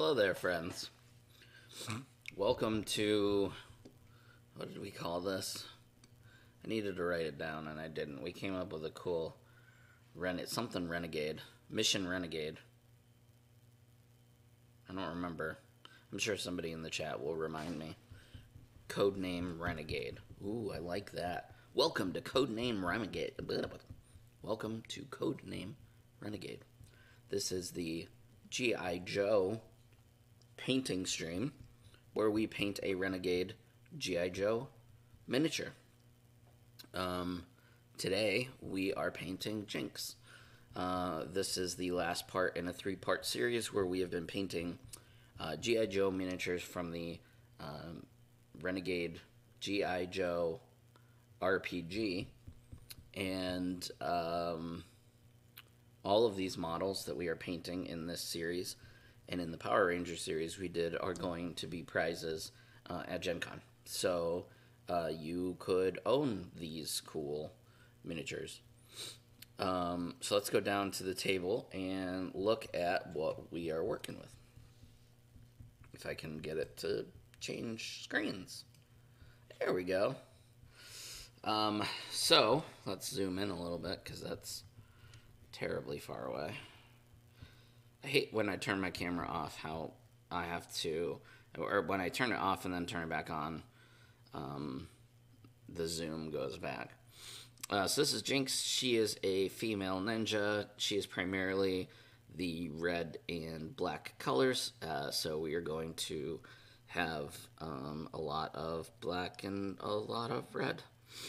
Hello there, friends. Welcome to, what did we call this? I needed to write it down and I didn't. We came up with a cool something Renegade. Mission Renegade. I don't remember. I'm sure somebody in the chat will remind me. Codename Renegade. Ooh, I like that. Welcome to Codename Renegade. Welcome to Codename Renegade. This is the G.I. Joe painting stream where we paint a Renegade G.I. Joe miniature. Today we are painting Jinx. This is the last part in a 3-part series where we have been painting G.I. Joe miniatures from the Renegade G.I. Joe RPG. And all of these models that we are painting in this series and in the Power Ranger series we did are going to be prizes at Gen Con. So you could own these cool miniatures. So let's go down to the table and look at what we are working with. If I can get it to change screens. There we go. So let's zoom in a little bit because that's terribly far away. I hate when I turn my camera off how I have to, or when I turn it off and then turn it back on, the zoom goes back. So this is Jinx. She is a female ninja. She is primarily the red and black colors. So we are going to have a lot of black and a lot of red.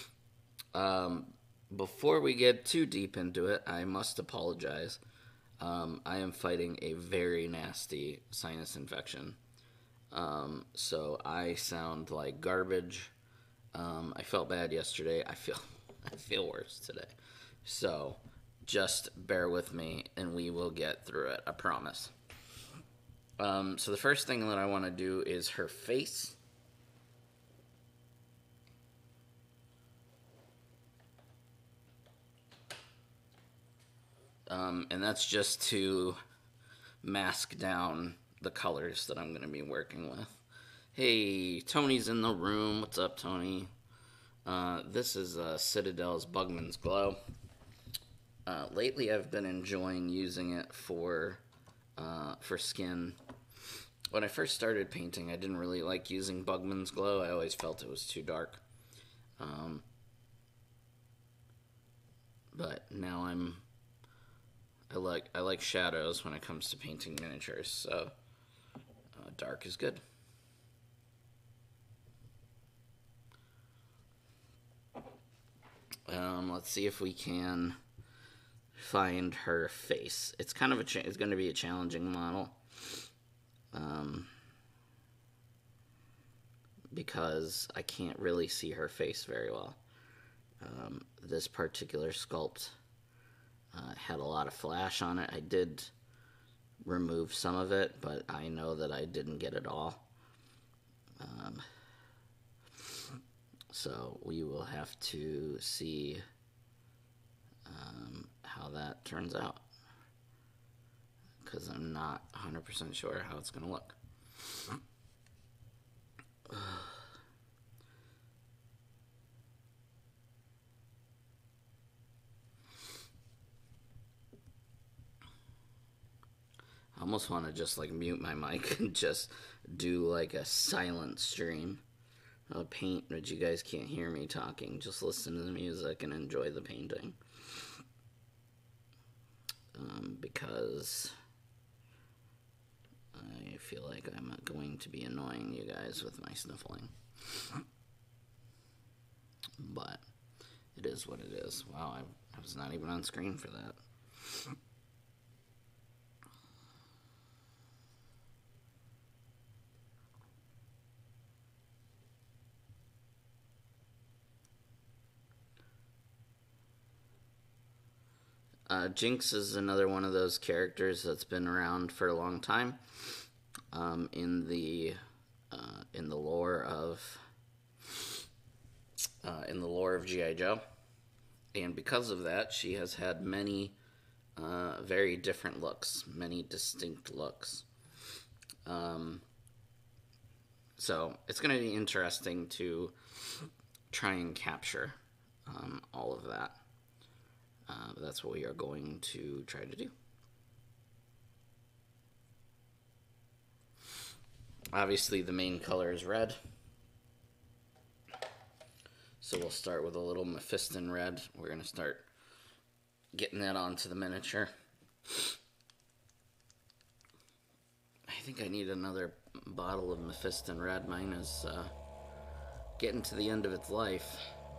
Before we get too deep into it, I must apologize. I am fighting a very nasty sinus infection. So I sound like garbage. I felt bad yesterday. I feel worse today. So just bear with me and we will get through it. I promise. So the first thing that I want to do is her face. And that's just to mask down the colors that I'm going to be working with. Hey, Tony's in the room. What's up, Tony? This is Citadel's Bugman's Glow. Lately, I've been enjoying using it for skin. When I first started painting, I didn't really like using Bugman's Glow. I always felt it was too dark. But now I like shadows when it comes to painting miniatures, so dark is good. Let's see if we can find her face. It's kind of it's going to be a challenging model, because I can't really see her face very well. This particular sculpt had a lot of flash on it. I did remove some of it, but I know that I didn't get it all. So we will have to see how that turns out, because I'm not 100% sure how it's going to look. I almost want to just like mute my mic and just do like a silent stream. I'll paint, but you guys can't hear me talking. Just listen to the music and enjoy the painting. Because I feel like I'm going to be annoying you guys with my sniffling. But it is what it is. Wow, I was not even on screen for that. Jinx is another one of those characters that's been around for a long time in the lore of G.I. Joe, and because of that, she has had many very different looks, many distinct looks. Um, so it's going to be interesting to try and capture all of that. That's what we are going to try to do. Obviously, the main color is red. So we'll start with a little Mephiston red. We're going to start getting that onto the miniature. I think I need another bottle of Mephiston red. Mine is getting to the end of its life.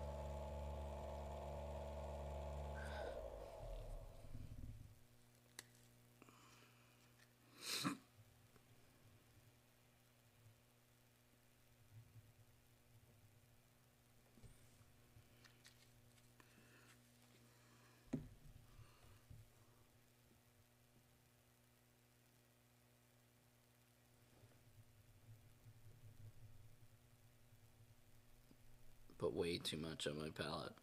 Put way too much on my palette.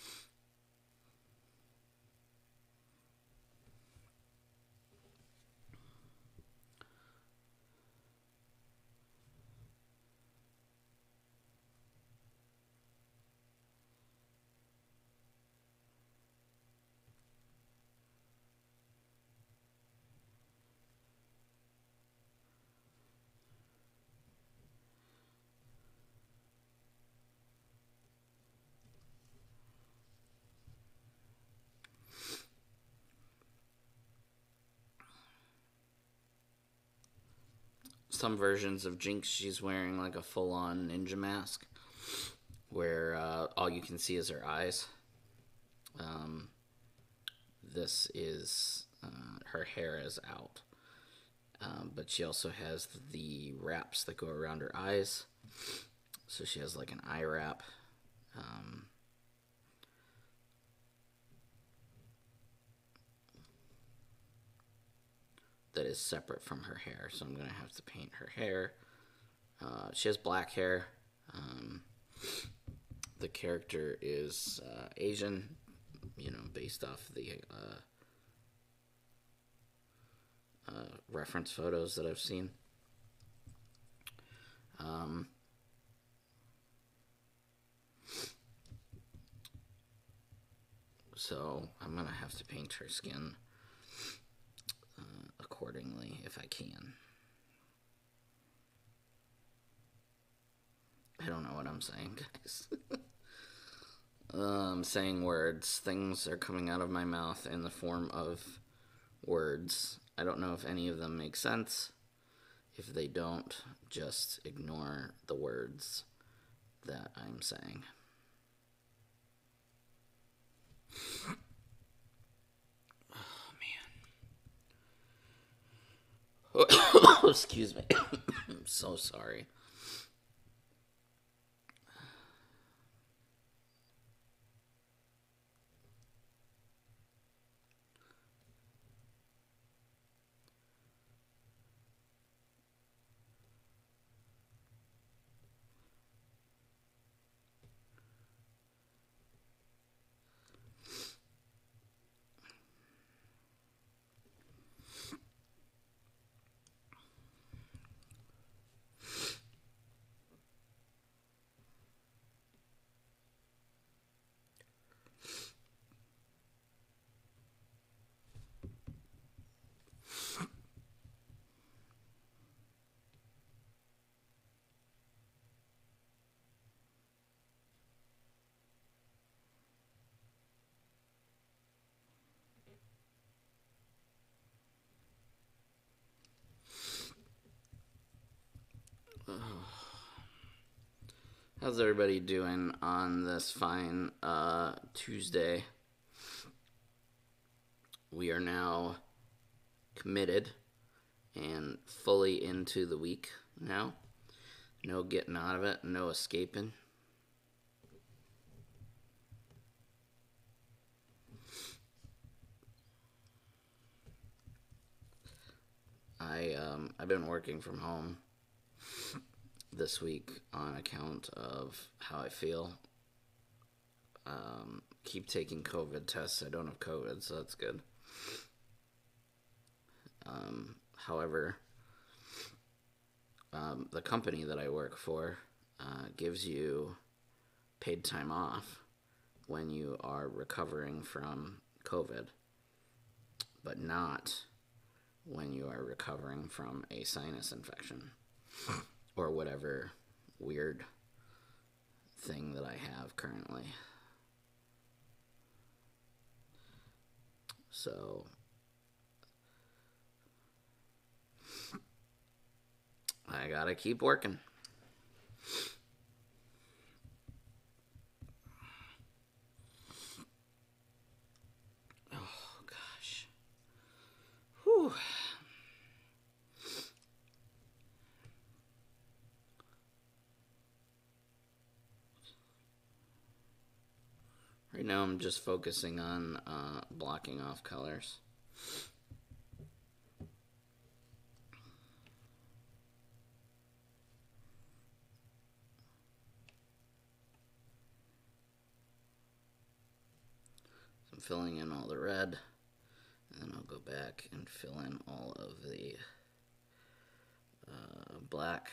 Some versions of Jinx, she's wearing like a full-on ninja mask where all you can see is her eyes. This is her hair is out, but she also has the wraps that go around her eyes. So she has like an eye wrap. That is separate from her hair, so I'm going to have to paint her hair. She has black hair. The character is Asian, based off the reference photos that I've seen. So I'm going to have to paint her skin accordingly if I can. I don't know what I'm saying, guys. I'm saying words. Things are coming out of my mouth in the form of words. I don't know if any of them make sense. If they don't, just ignore the words that I'm saying. Oh, man. Excuse me. I'm so sorry. How's everybody doing on this fine Tuesday? We are now committed and fully into the week now. No getting out of it, no escaping. I've been working from home this week on account of how I feel. Keep taking COVID tests. I don't have COVID, so that's good. However, the company that I work for gives you paid time off when you are recovering from COVID, but not when you are recovering from a sinus infection or whatever weird thing that I have currently. So I gotta keep working. Oh, gosh. Whew. Right now I'm just focusing on blocking off colors. I'm filling in all the red, and then I'll go back and fill in all of the black.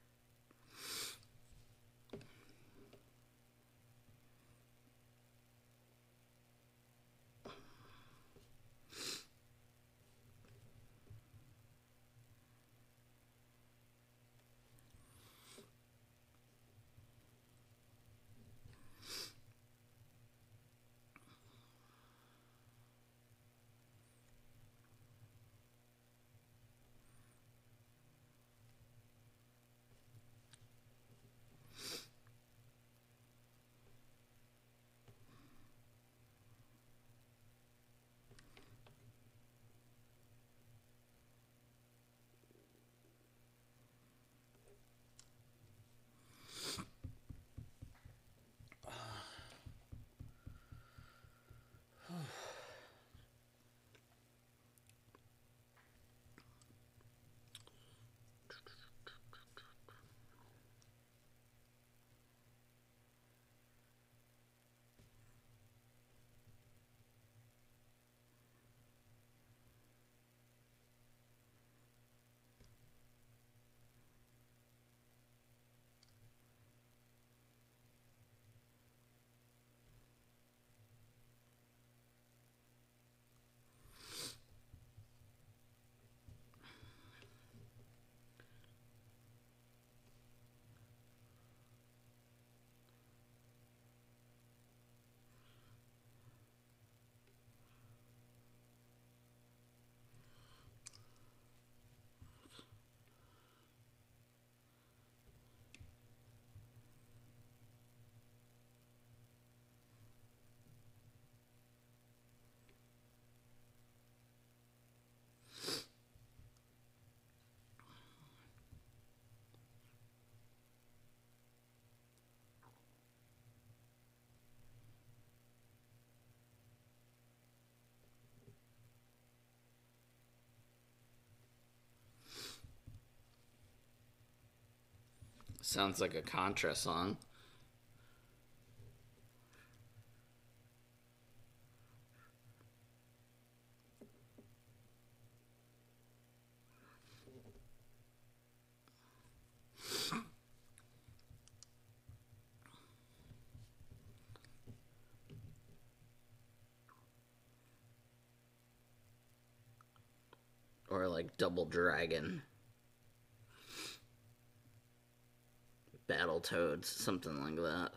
Sounds like a Contra song. Or like Double Dragon. Battletoads, something like that.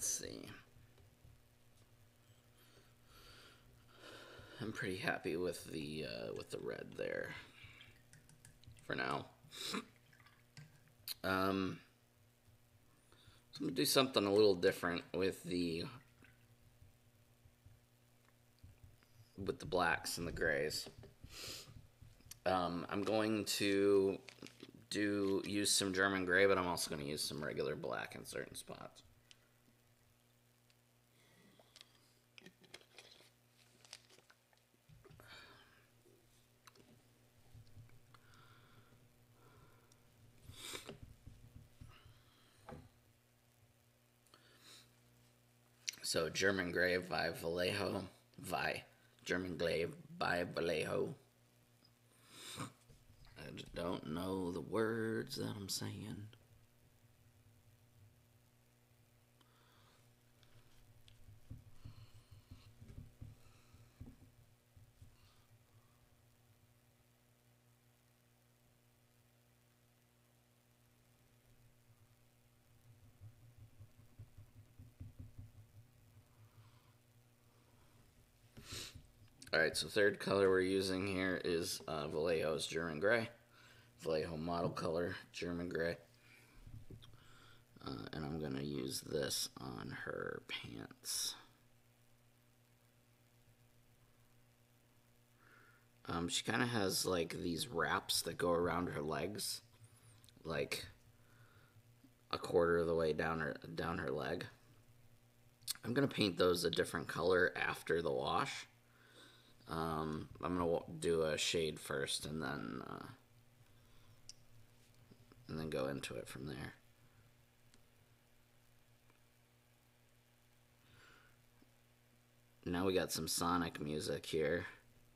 let's see. I'm pretty happy with the red there for now. So I'm gonna do something a little different with the blacks and the grays. I'm going to use some German gray, but I'm also going to use some regular black in certain spots. So German gray by Vallejo. German gray by Vallejo. I don't know the words that I'm saying. Alright, so third color we're using here is Vallejo's German Gray. Vallejo model color, German Gray. And I'm going to use this on her pants. She kind of has like these wraps that go around her legs, like a quarter of the way down her leg. I'm going to paint those a different color after the wash. I'm going to do a shade first and then go into it from there. Now we got some Sonic music here.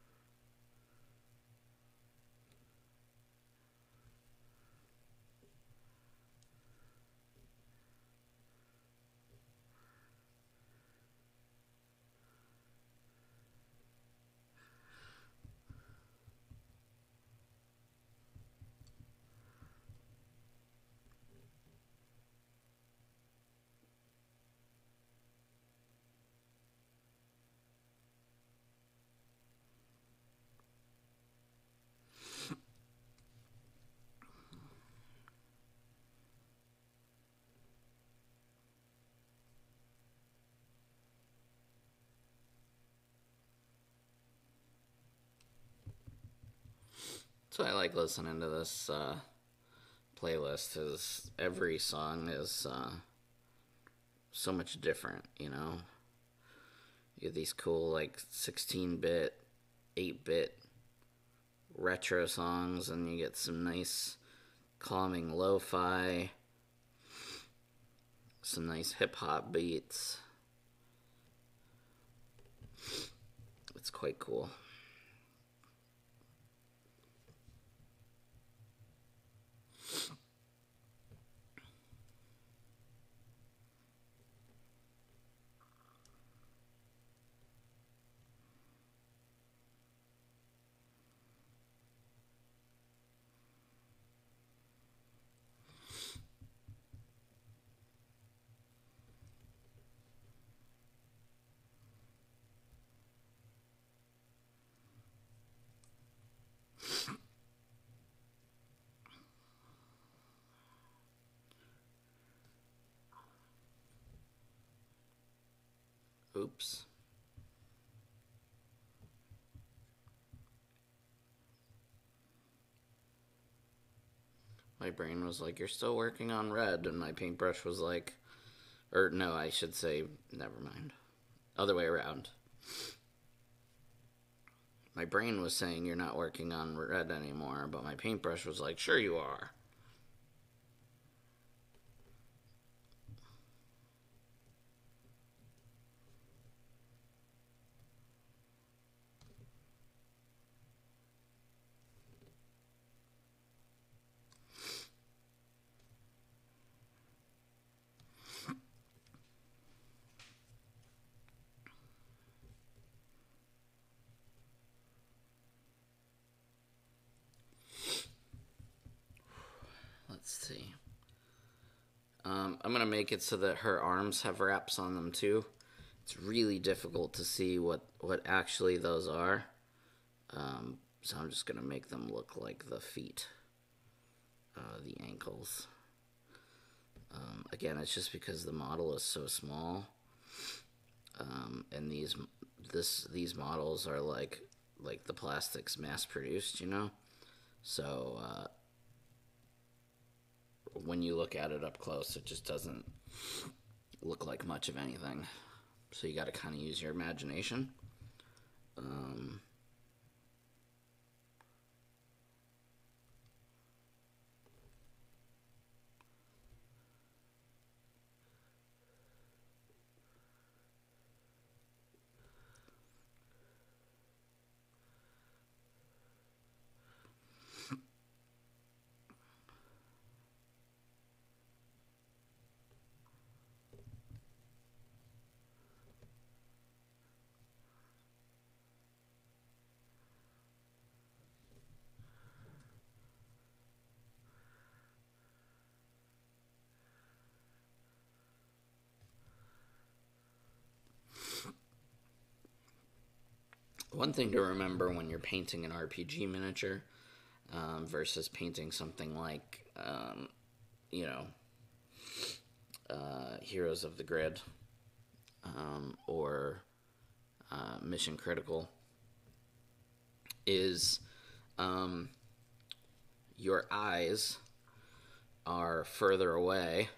So I like listening to this playlist because every song is so much different, you know? You get these cool like 16-bit, 8-bit retro songs, and you get some nice calming lo-fi, some nice hip-hop beats. It's quite cool. Oops. My brain was like, you're still working on red, and my paintbrush was like, or no, I should say, never mind. Other way around. My brain was saying you're not working on red anymore, but my paintbrush was like, sure you are. I'm going to make it so that her arms have wraps on them too. It's really difficult to see what actually those are. So I'm just going to make them look like the feet, the ankles. Again, it's just because the model is so small. And these models are like the plastics mass produced, you know? So when you look at it up close, it just doesn't look like much of anything. So you got to kind of use your imagination. One thing to remember when you're painting an RPG miniature versus painting something like, you know, Heroes of the Grid or Mission Critical is your eyes are further away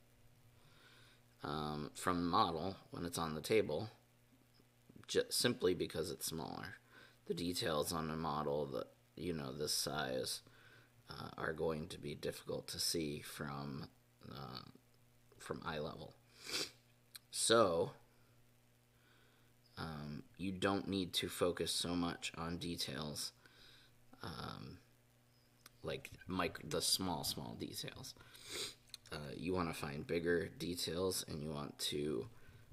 from the model when it's on the table, just simply because it's smaller. The details on a model that, you know, this size are going to be difficult to see from eye level. So you don't need to focus so much on details, like the small details. You want to find bigger details, and you want to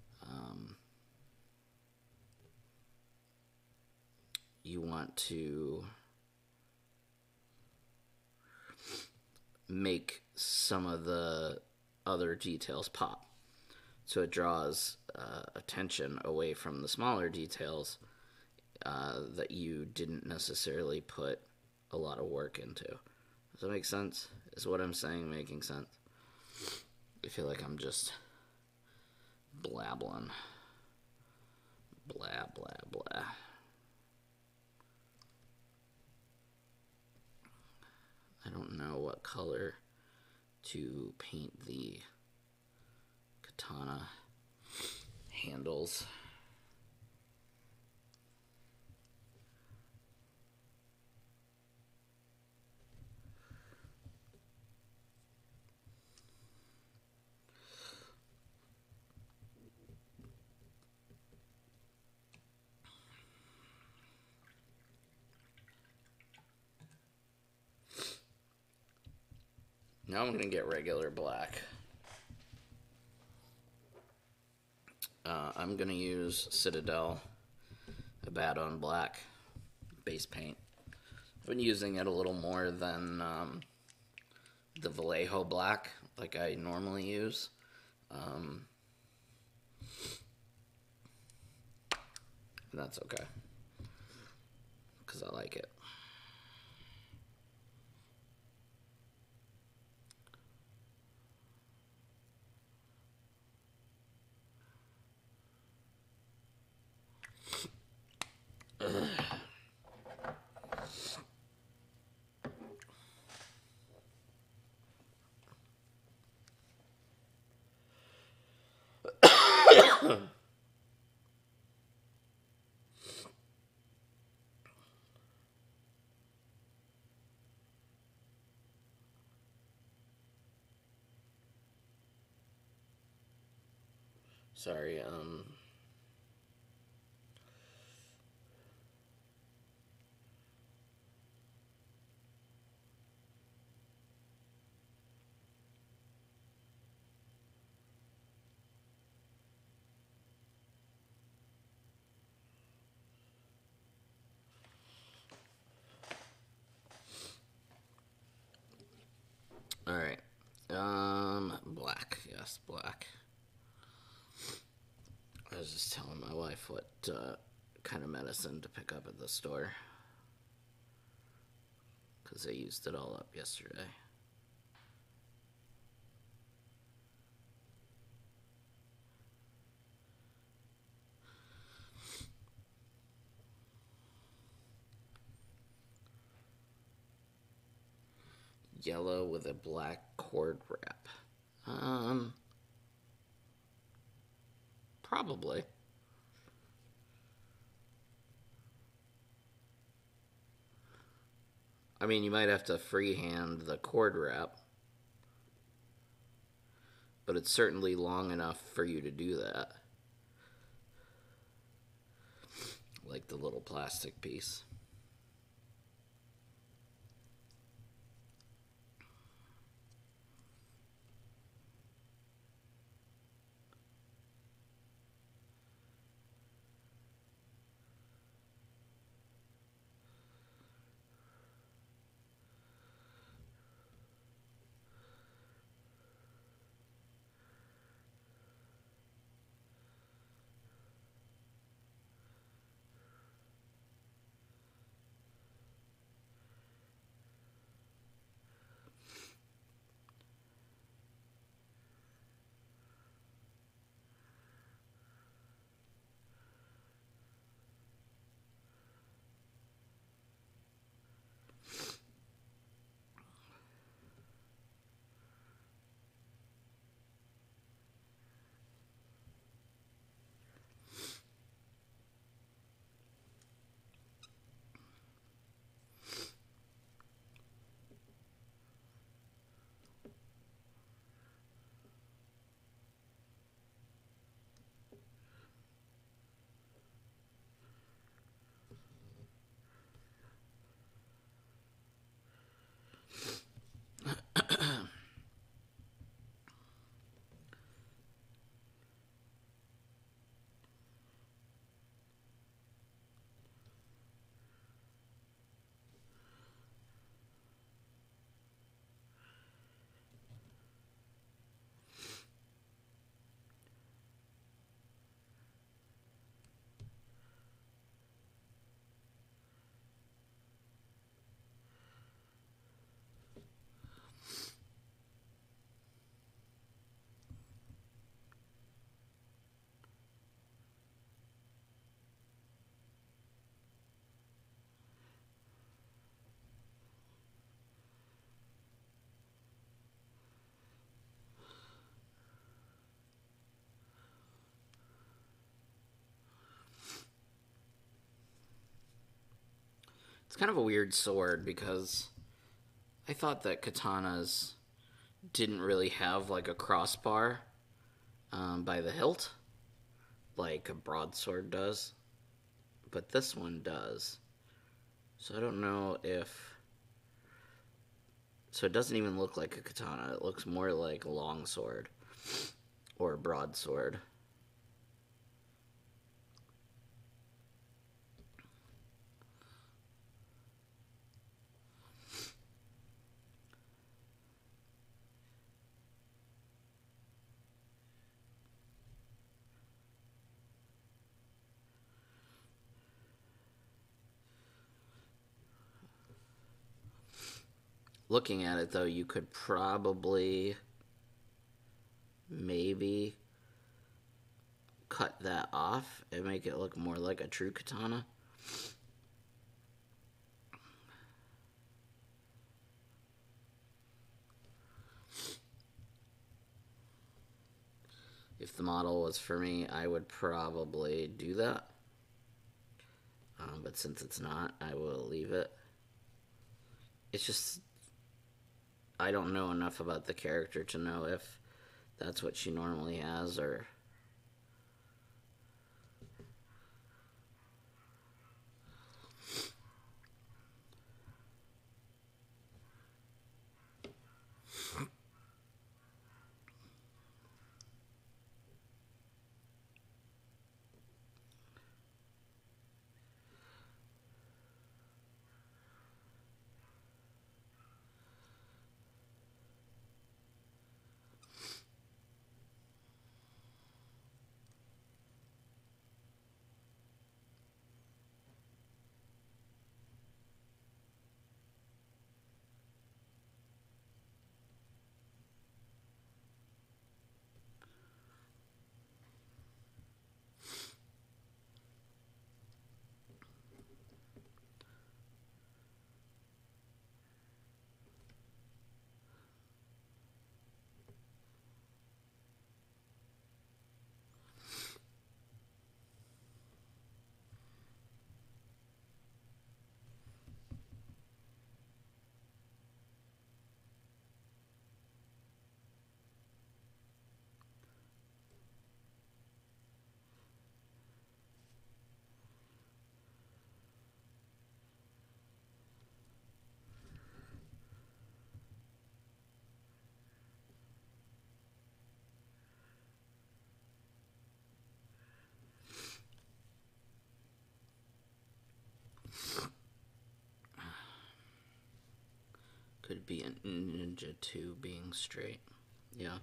make some of the other details pop. So it draws attention away from the smaller details that you didn't necessarily put a lot of work into. Does that make sense? Is what I'm saying making sense? I feel like I'm just blabbling. Blah, blah, blah. I don't know what color to paint the katana handles. Now I'm going to get regular black. I'm going to use Citadel Abaddon Black base paint. I've been using it a little more than the Vallejo Black like I normally use. And that's okay, because I like it. Sorry, Alright. Black. was just telling my wife what kind of medicine to pick up at the store because they used it all up yesterday. Yellow with a black cord wrap. Probably. I mean, you might have to freehand the cord wrap, but it's certainly long enough for you to do that. Like the little plastic piece. It's kind of a weird sword because I thought that katanas didn't really have like a crossbar by the hilt like a broadsword does, but this one does. So I don't know if. So it doesn't even look like a katana. It looks more like a longsword or a broadsword. Looking at it though, you could probably maybe cut that off and make it look more like a true katana. If the model was for me, I would probably do that. But since it's not, I will leave it. It's just, I don't know enough about the character to know if that's what she normally has or. Could be a Ninja 2 being straight. Yeah.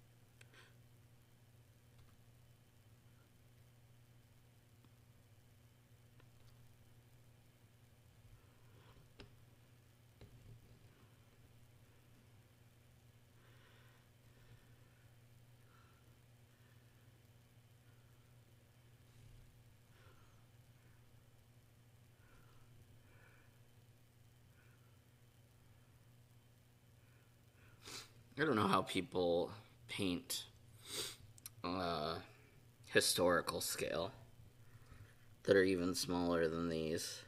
I don't know how people paint historical scale that are even smaller than these.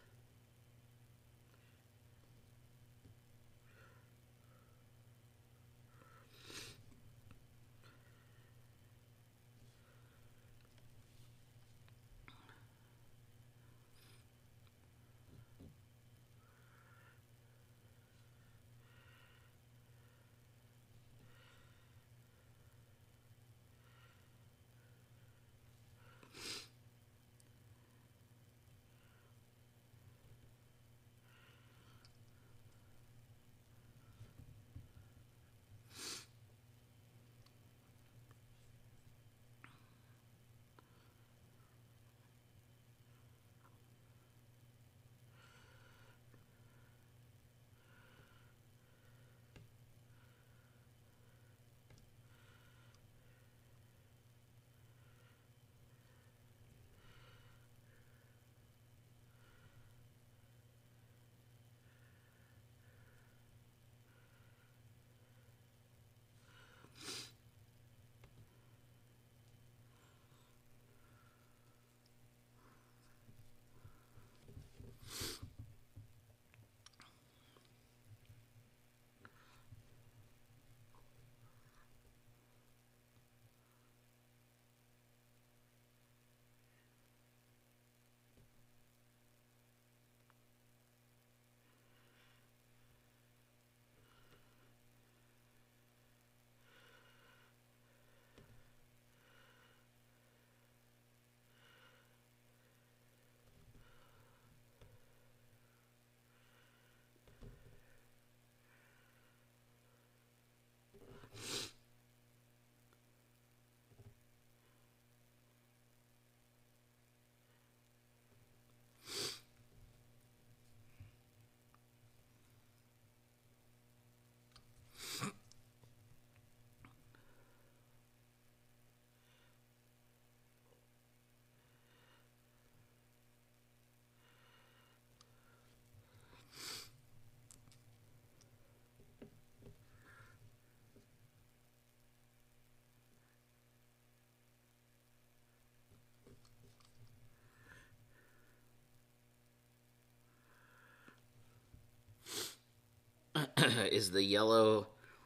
Is the yellow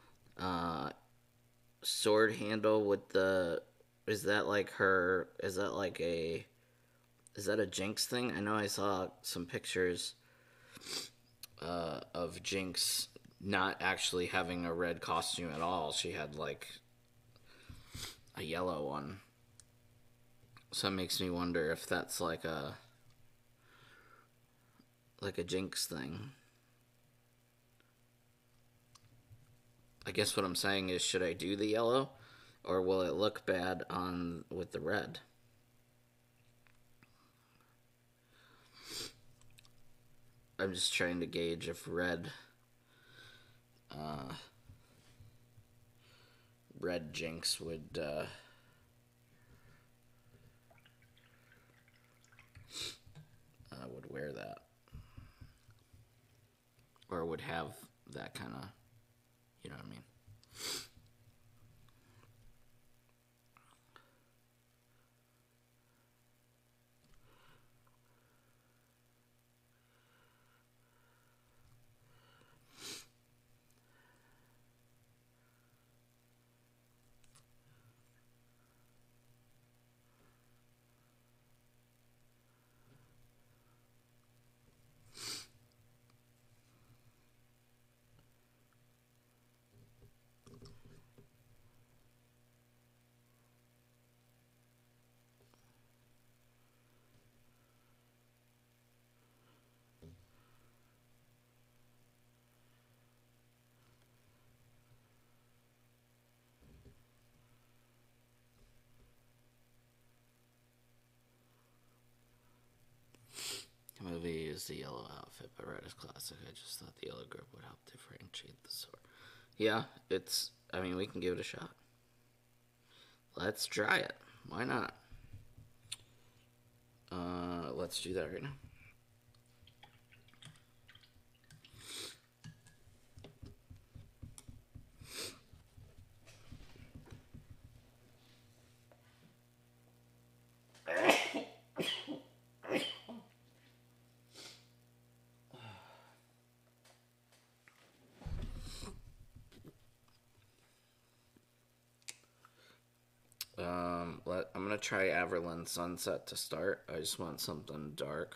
uh, sword handle with the. Is that like her. Is that like a. Is that a Jinx thing? I know I saw some pictures of Jinx not actually having a red costume at all. She had like a yellow one. So it makes me wonder if that's like a Jinx thing. I guess what I'm saying is, should I do the yellow, or will it look bad on with the red? I'm just trying to gauge if red Jinx would wear that, or would have that kind of, you know what I mean? use the yellow outfit, but red is classic. I just thought the yellow grip would help differentiate the sword. Yeah, I mean, we can give it a shot. Let's try it. Why not? Let's do that right now. I'm gonna try Everland Sunset to start. I just want something dark.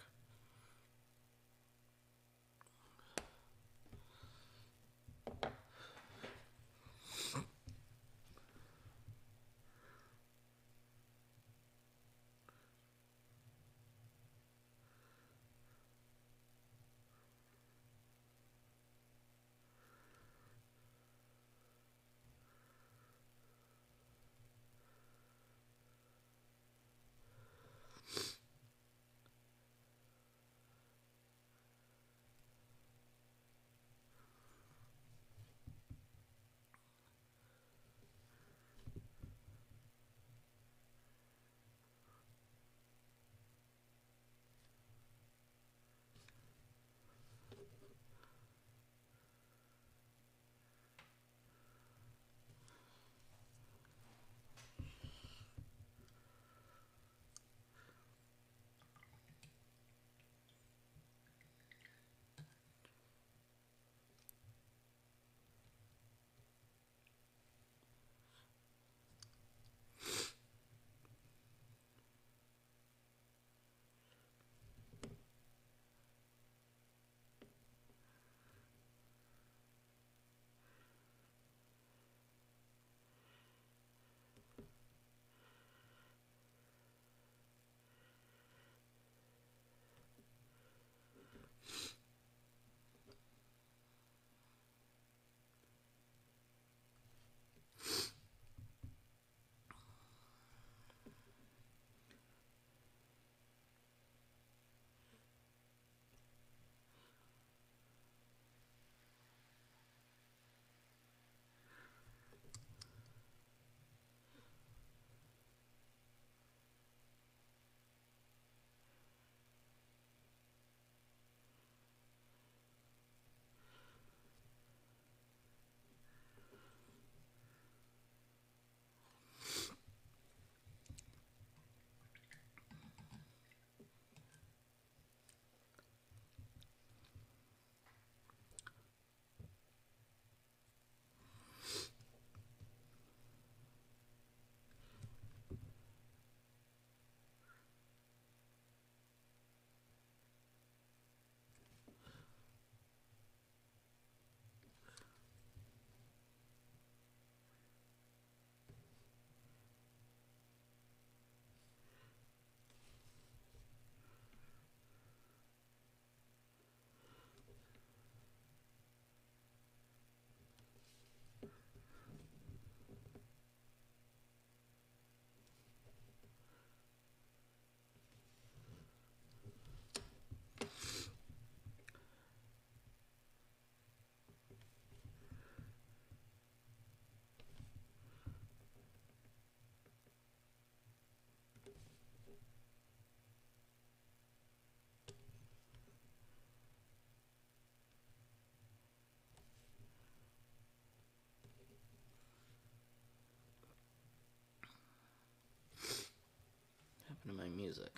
What happened to my music?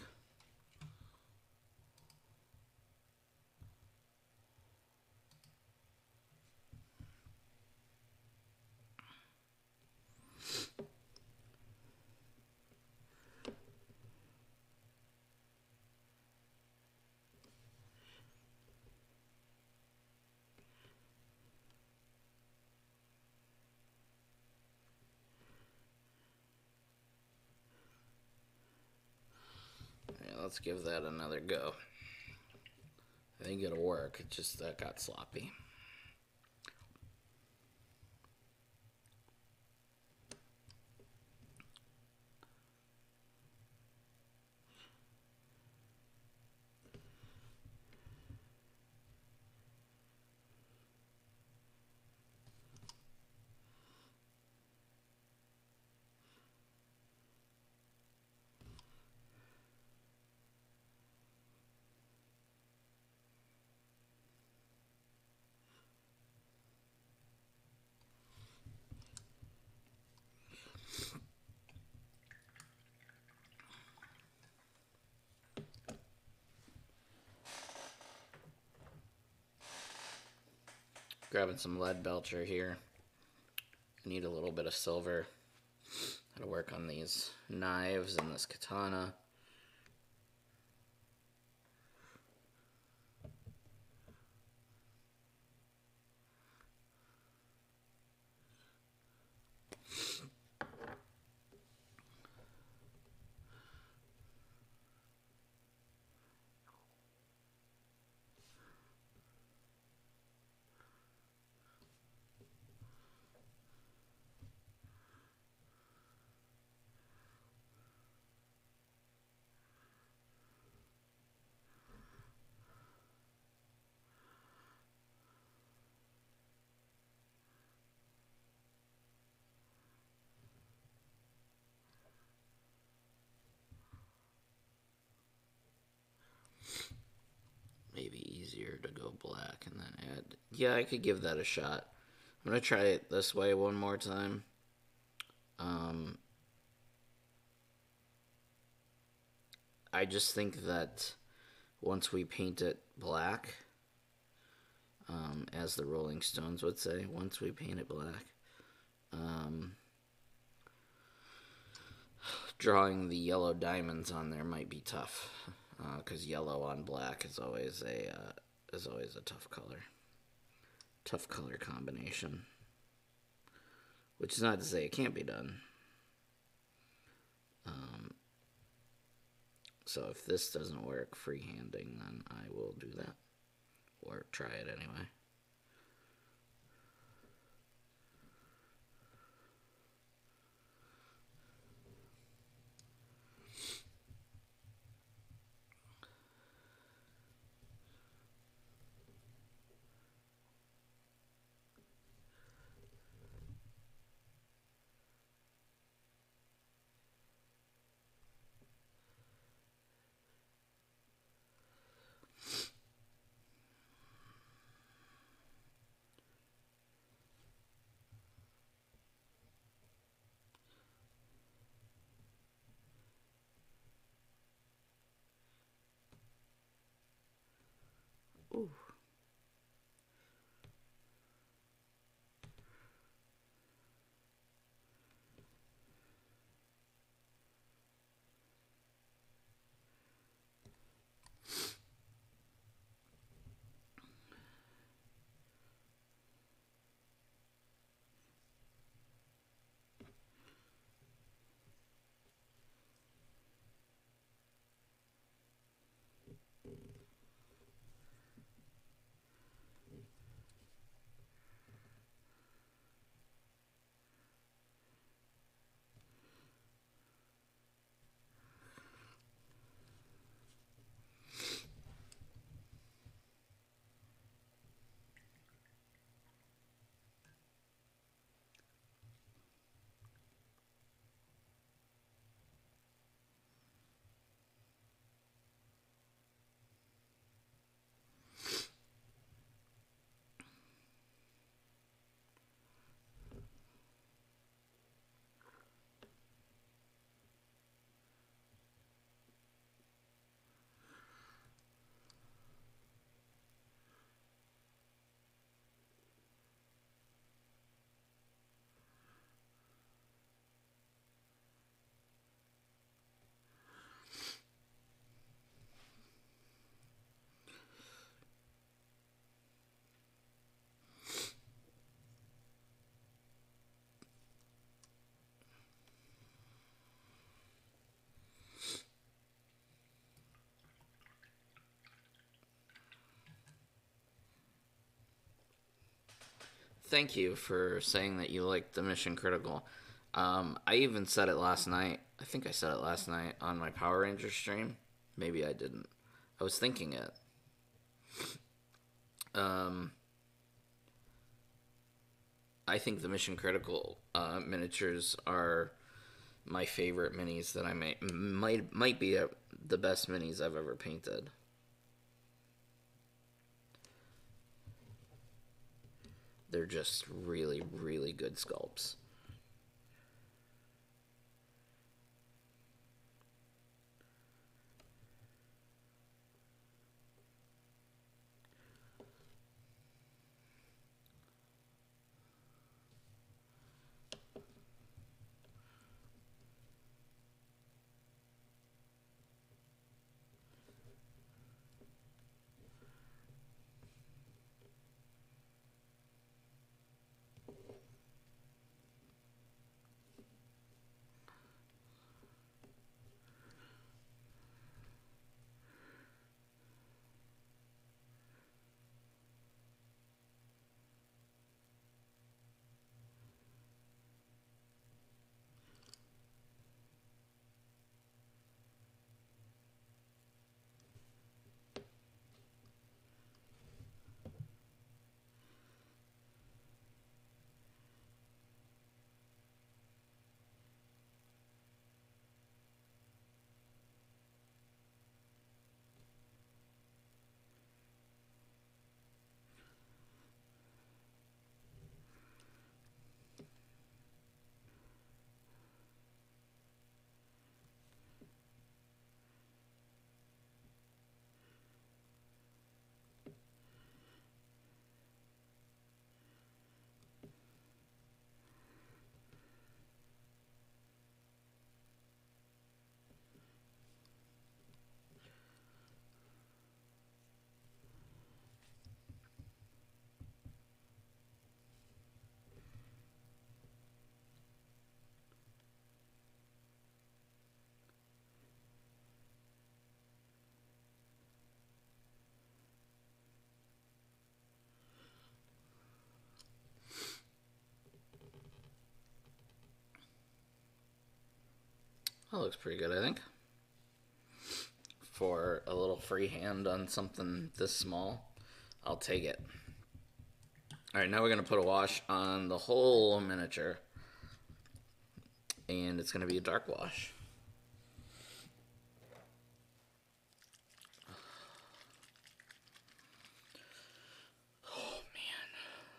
Let's give that another go. I think it'll work. It just that got sloppy. Grabbing some lead belcher here. I need a little bit of silver. Gotta work on these knives and this katana. Maybe easier to go black and then add. Yeah, I could give that a shot. I'm gonna try it this way one more time. I just think that once we paint it black, as the Rolling Stones would say, once we paint it black, drawing the yellow diamonds on there might be tough, because yellow on black is always a tough color combination. Which is not to say it can't be done. So if this doesn't work freehanding, then I will do that, or try it anyway. Ooh. Thank you for saying that you liked the Mission Critical. I even said it last night. I think I said it last night on my Power Ranger stream. Maybe I didn't. I was thinking it. I think the Mission Critical miniatures are my favorite minis that I might be the best minis I've ever painted. They're just really, really good sculpts. That looks pretty good, I think. For a little free hand on something this small, I'll take it. Alright, now we're going to put a wash on the whole miniature. And it's going to be a dark wash. Oh, man.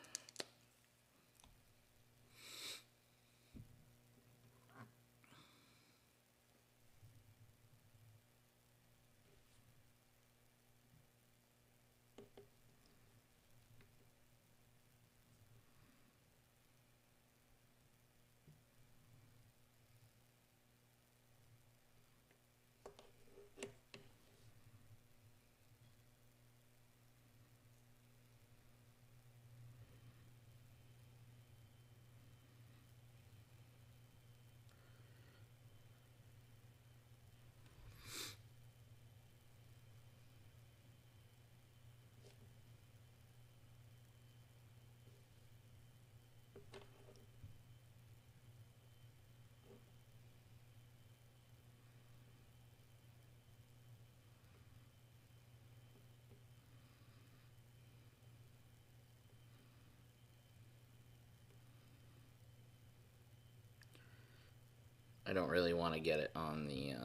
I don't really want to get it on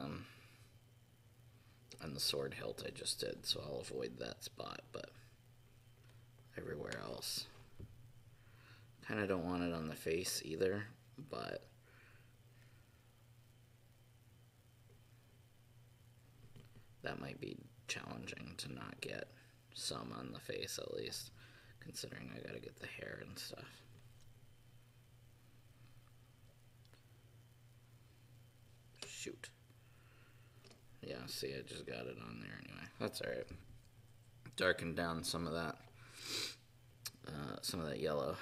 the sword hilt I just did, so I'll avoid that spot, but everywhere else. Kind of don't want it on the face either, but that might be challenging to not get some on the face at least, considering I gotta get the hair and stuff. Shoot. Yeah, see, I just got it on there anyway. That's alright. Darkened down some of that yellow.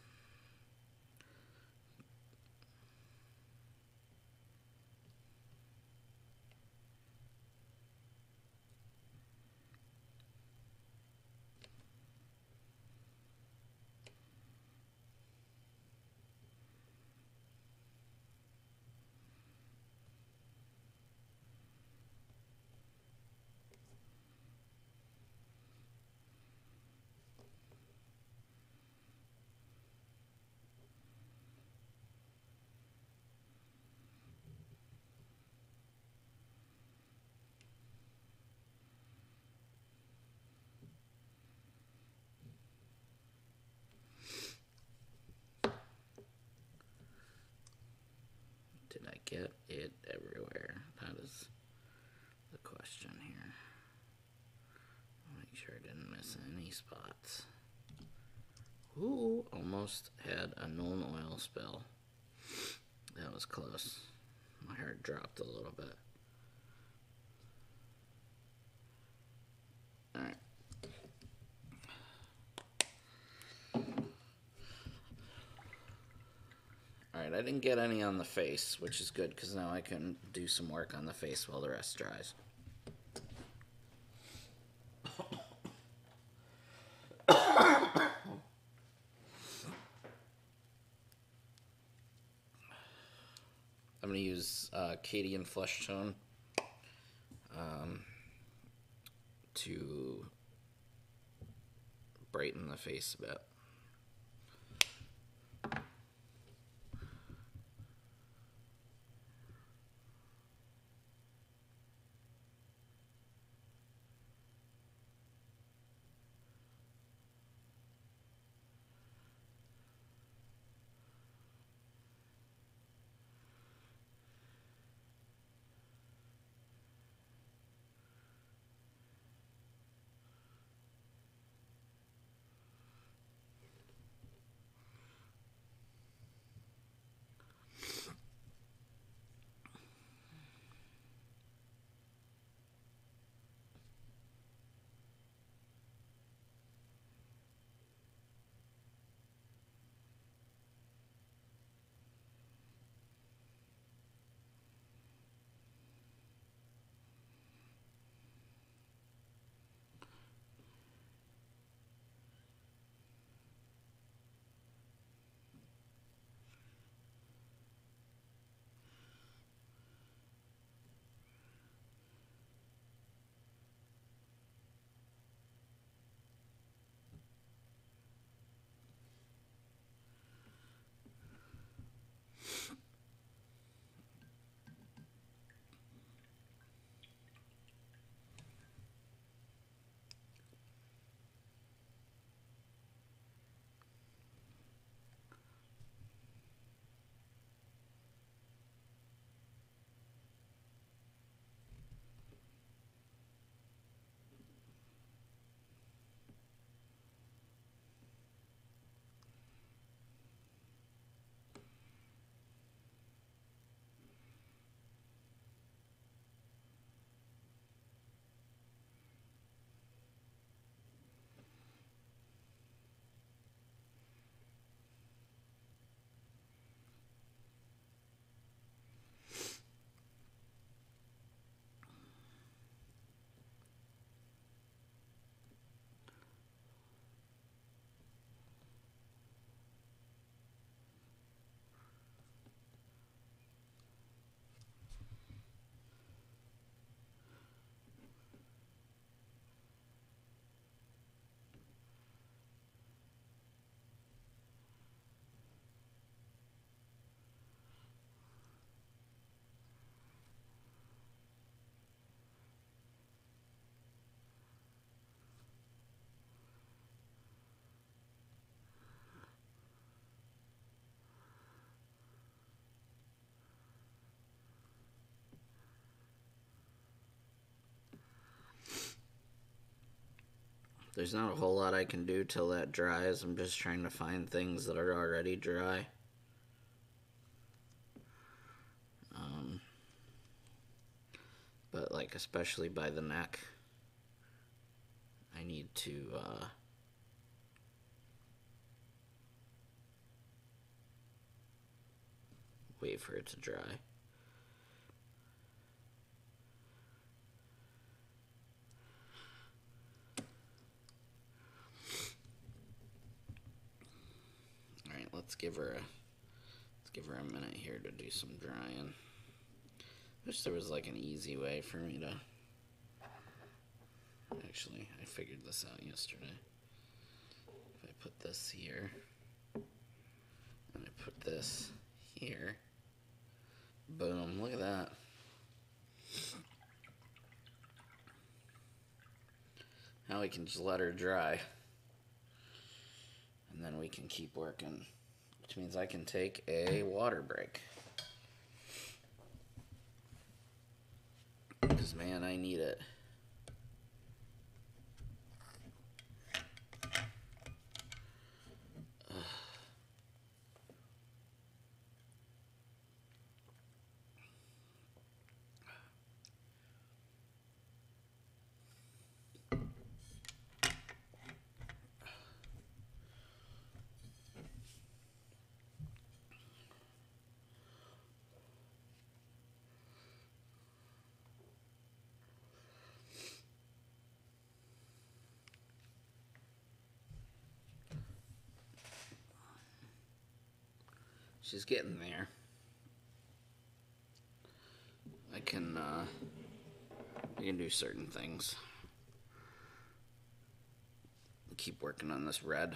Did I get it everywhere? That is the question here. Make sure I didn't miss any spots. Ooh, almost had a Nuln Oil spill. That was close. My heart dropped a little bit. Alright. Alright, I didn't get any on the face, which is good, because now I can do some work on the face while the rest dries. I'm going to use Cadian Flesh Tone to brighten the face a bit. There's not a whole lot I can do till that dries. I'm just trying to find things that are already dry. But like especially by the neck, I need to wait for it to dry. All right, let's give her a minute here to do some drying. Wish there was like an easy way for me to. Actually, I figured this out yesterday. If I put this here and I put this here, boom, look at that. Now we can just let her dry. And then we can keep working, which means I can take a water break. Because, man, I need it. She's getting there. I can do certain things. Keep working on this red.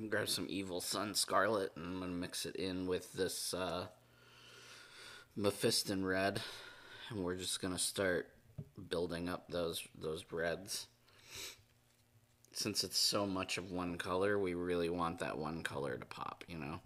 grab some Evil Sun Scarlet, and I'm gonna mix it in with this Mephiston Red, and we're just gonna start building up those reds. Since it's so much of one color, we really want that one color to pop, you know?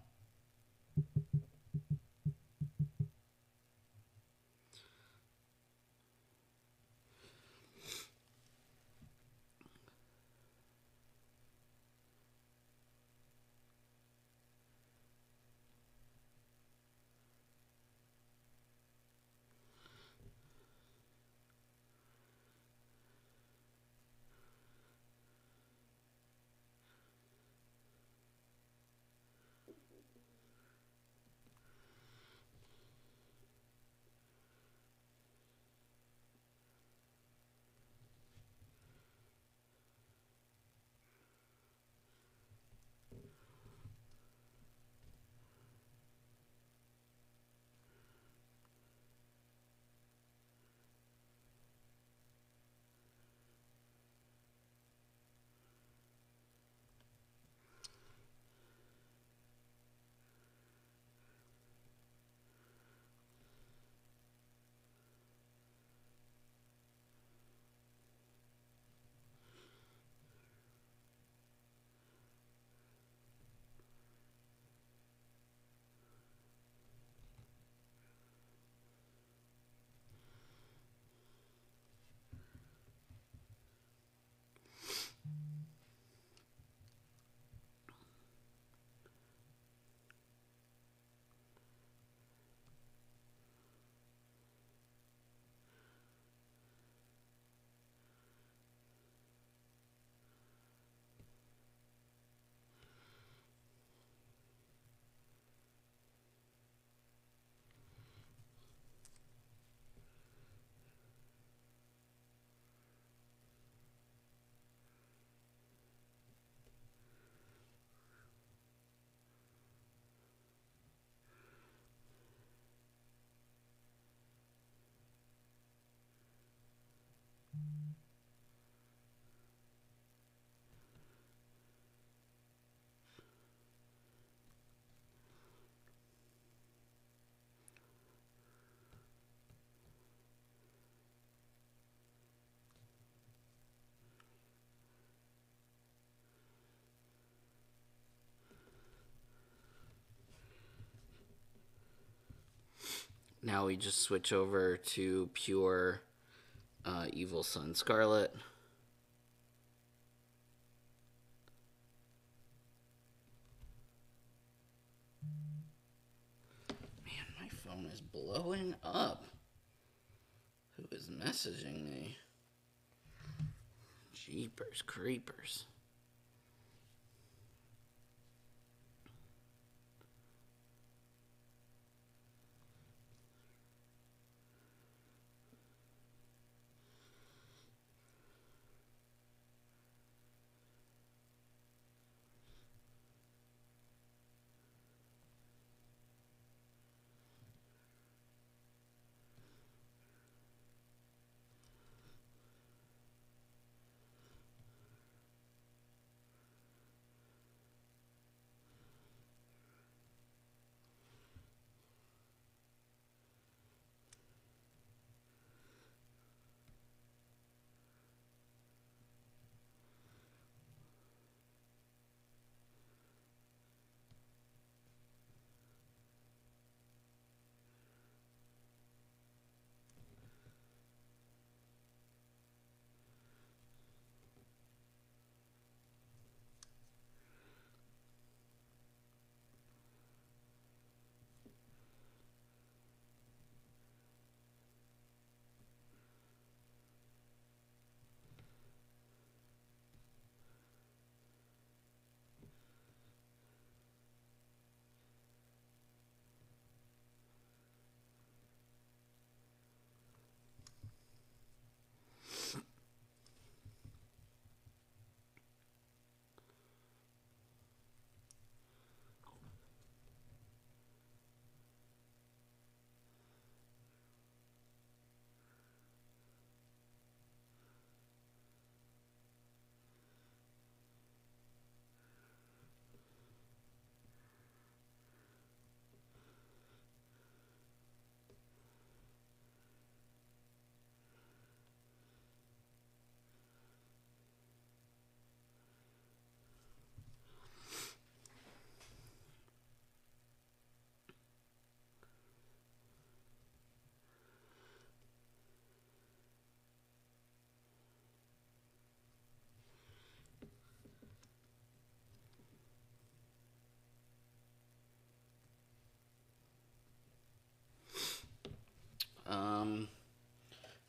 Now we just switch over to pure Evil Sun Scarlet. Man, my phone is blowing up. Who is messaging me? Jeepers creepers.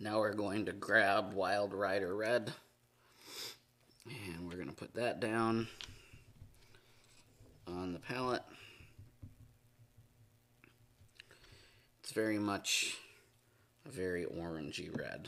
Now we're going to grab Wild Rider Red, and we're going to put that down on the palette. It's very much a very orangey red.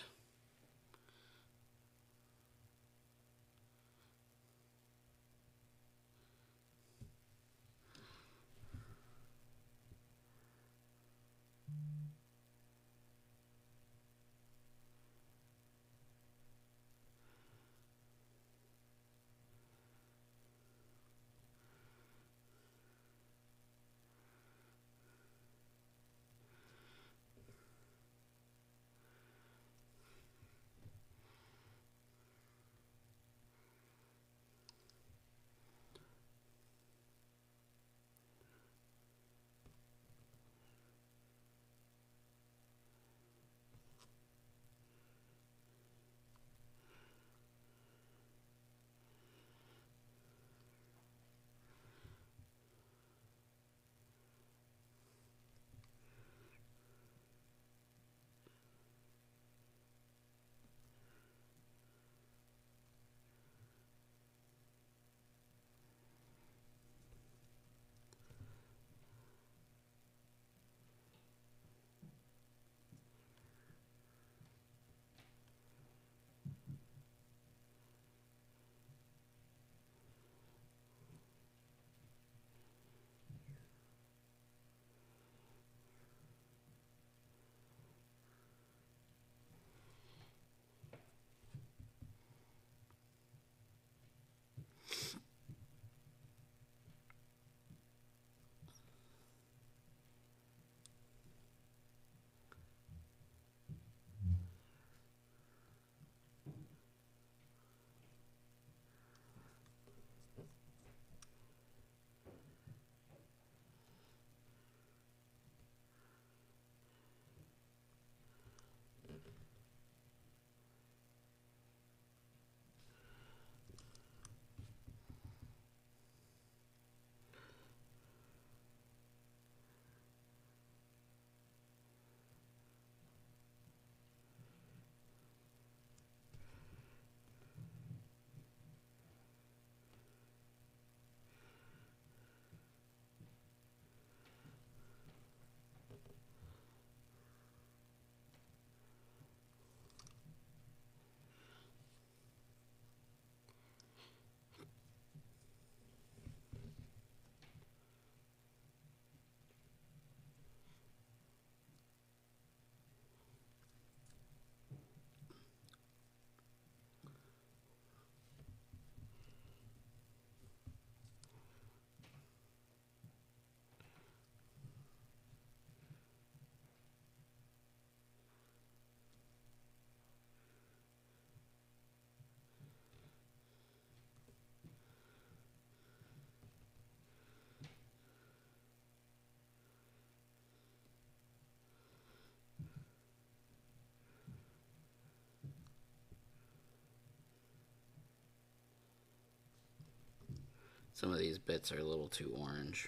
Some of these bits are a little too orange.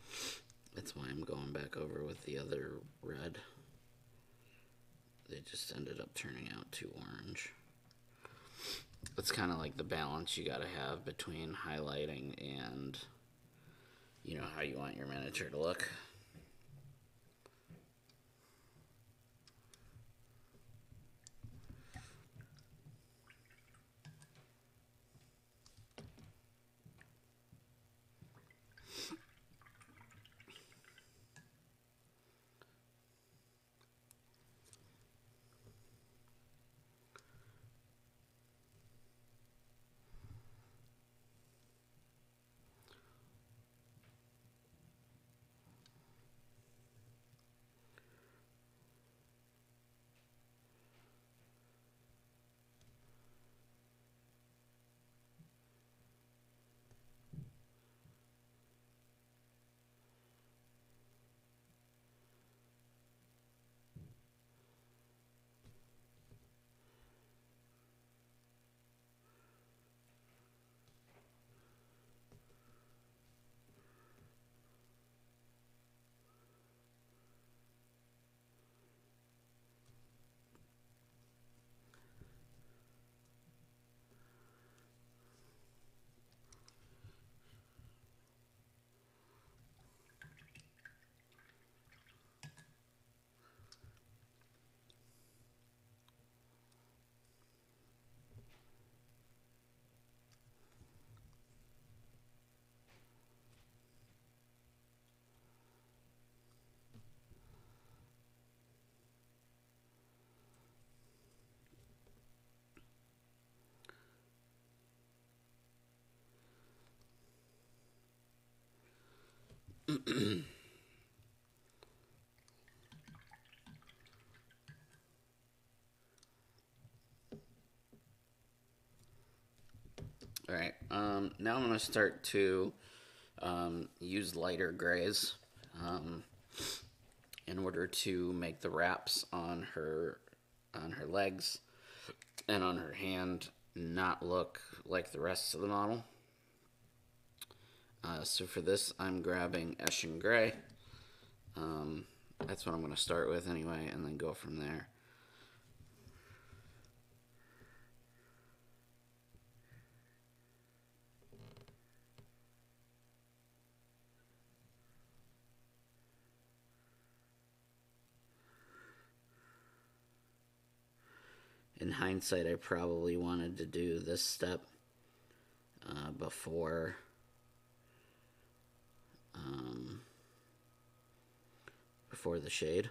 That's why I'm going back over with the other red. They just ended up turning out too orange. It's kind of like the balance you gotta have between highlighting and, you know, how you want your miniature to look. All right. Now I'm going to start to use lighter grays um, in order to make the wraps on her legs and on her hand not look like the rest of the model. So for this, I'm grabbing Eshin Gray. That's what I'm going to start with anyway, and then go from there. In hindsight, I probably wanted to do this step before before the shade.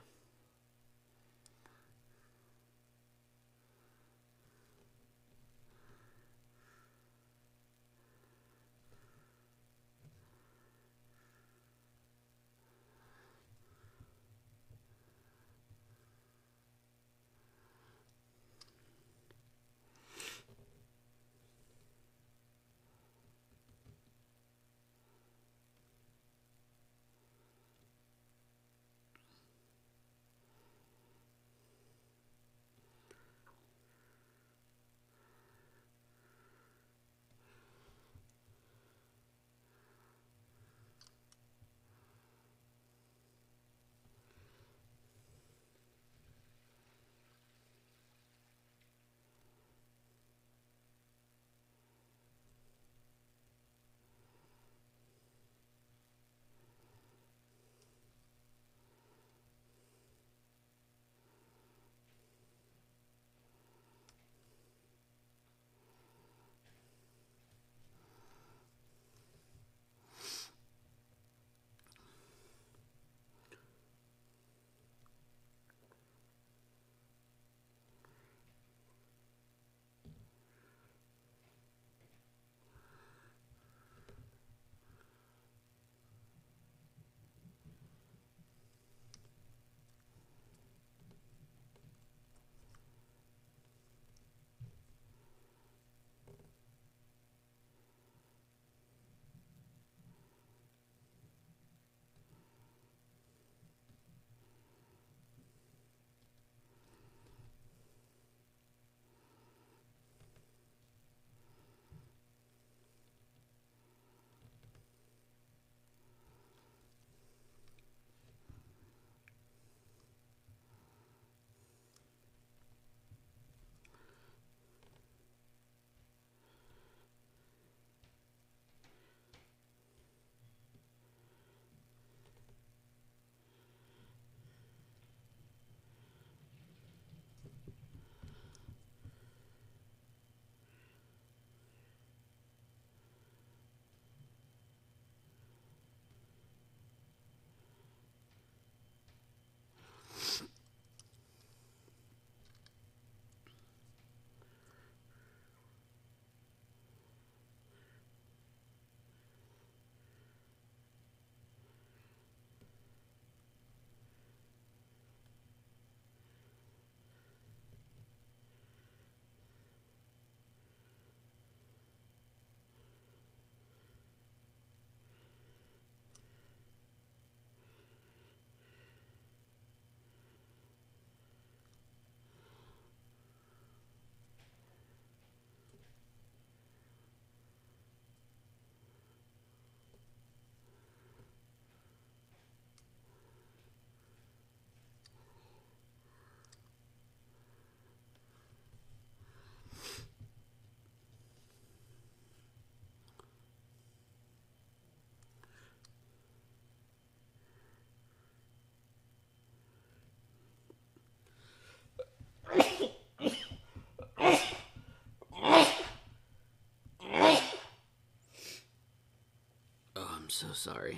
Oh, I'm so sorry.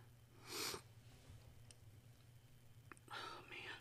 Oh, man.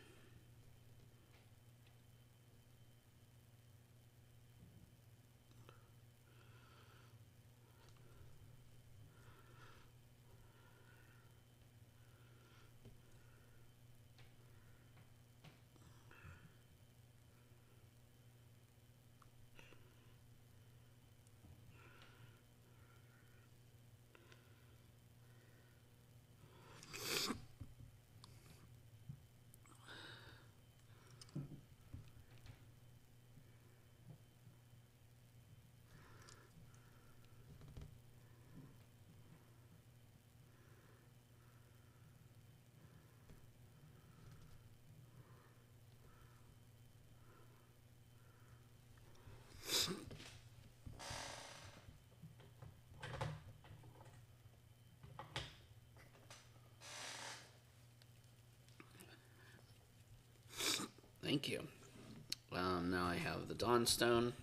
Thank you. Now I have the Dawnstone.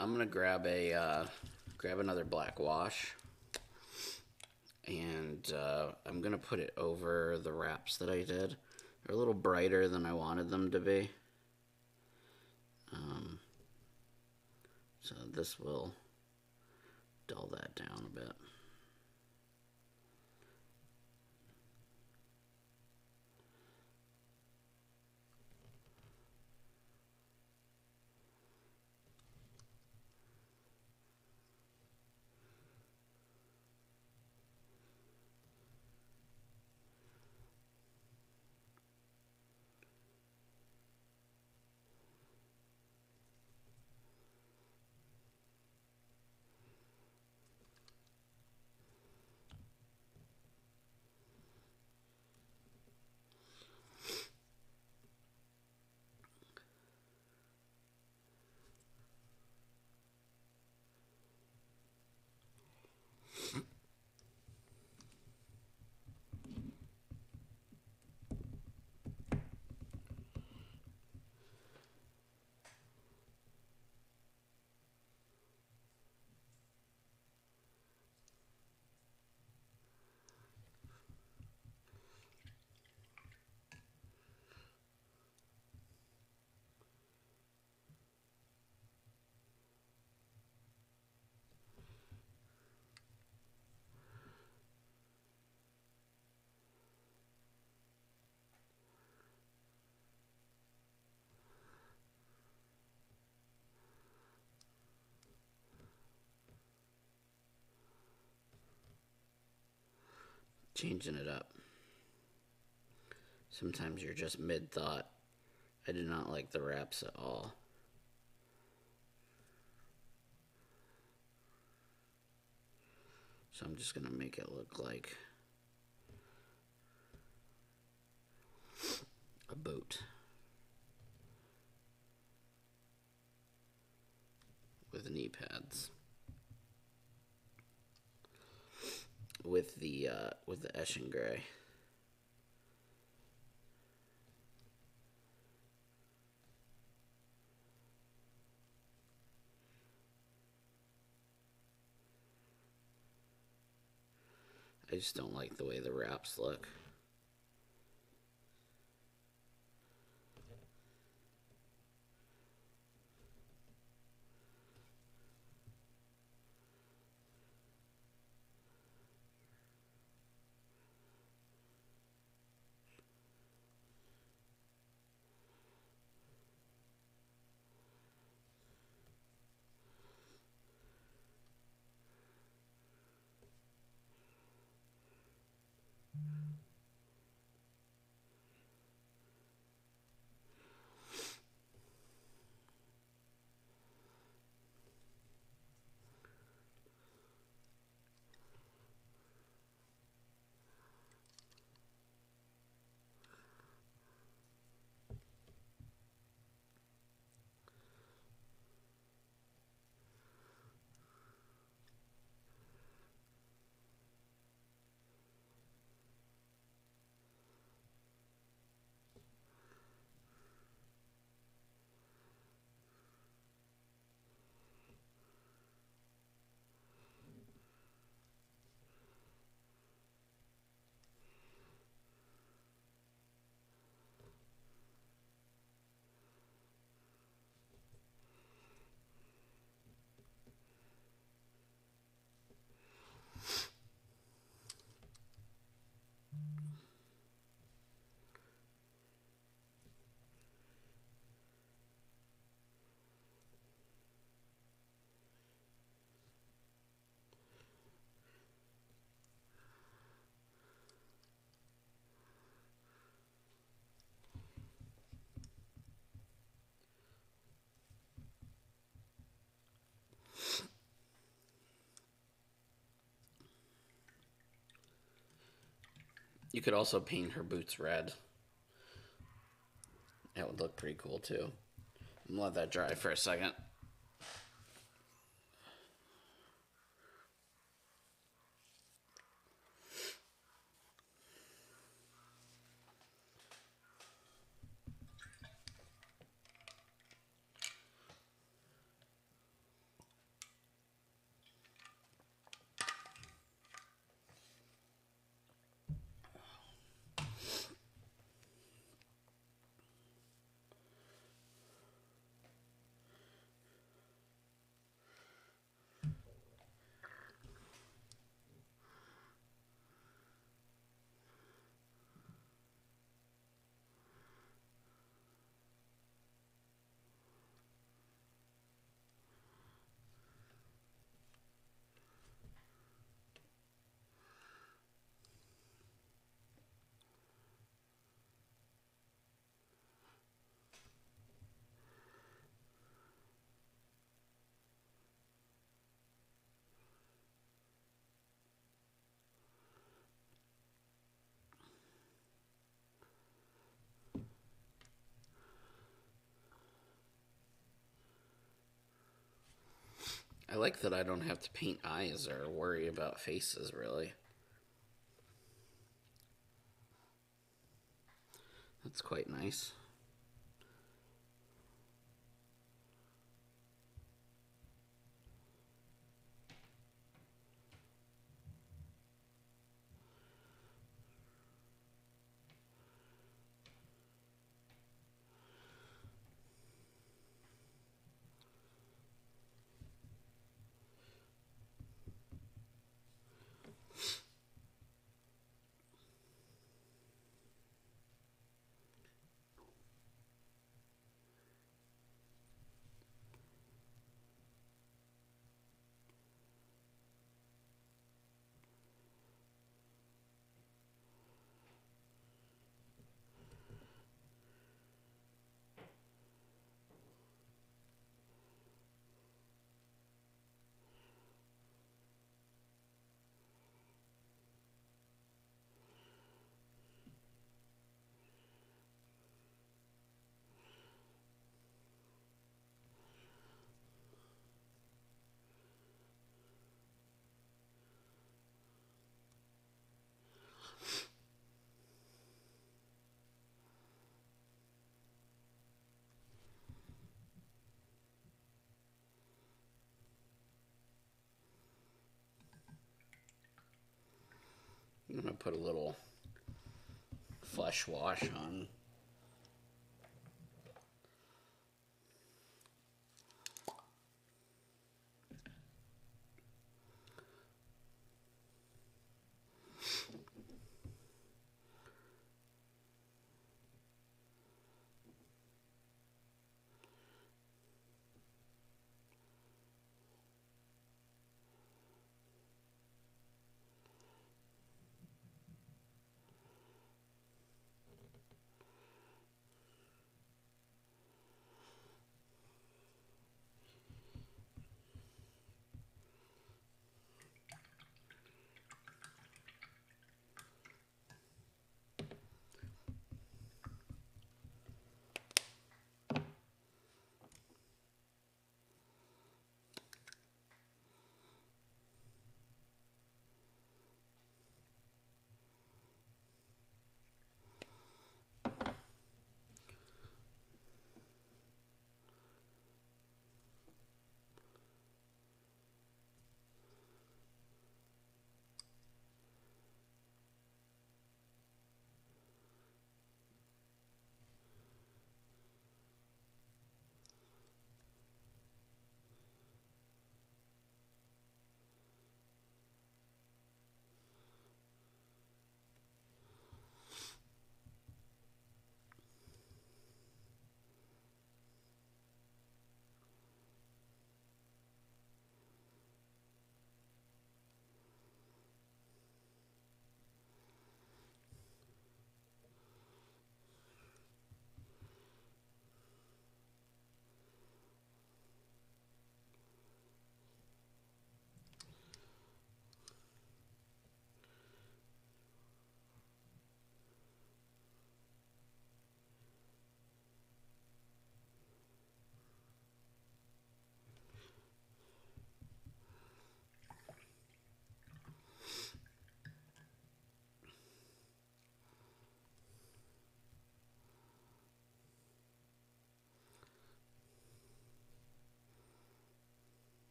I'm gonna grab another black wash, and I'm gonna put it over the wraps that I did. They're a little brighter than I wanted them to be. So this will dull that down a bit. Changing it up. Sometimes you're just mid-thought. I do not like the wraps at all. So I'm just going to make it look like a boat with knee pads. With the Eschen Gray. I just don't like the way the wraps look. You could also paint her boots red. That would look pretty cool too. I'm gonna let that dry for a second. like that I don't have to paint eyes or worry about faces, really. That's quite nice. I'm gonna put a little flesh wash on.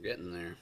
getting there.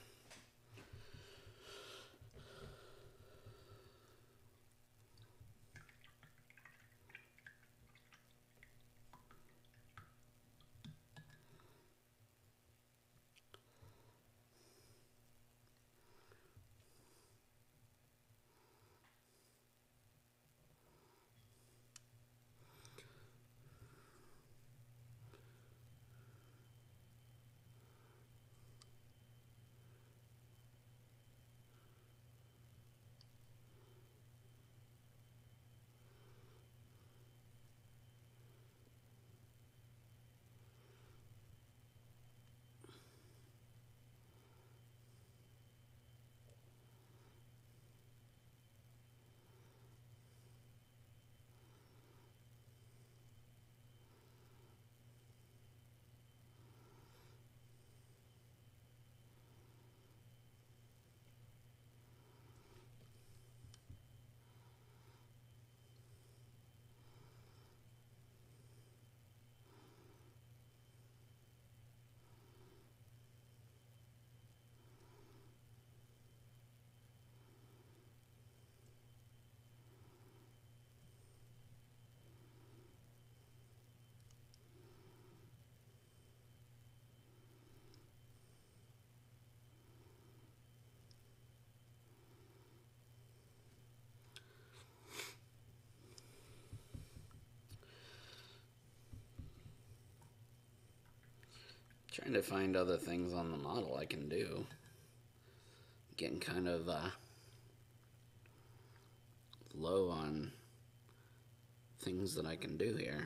Trying to find other things on the model I can do. Getting kind of low on things that I can do here.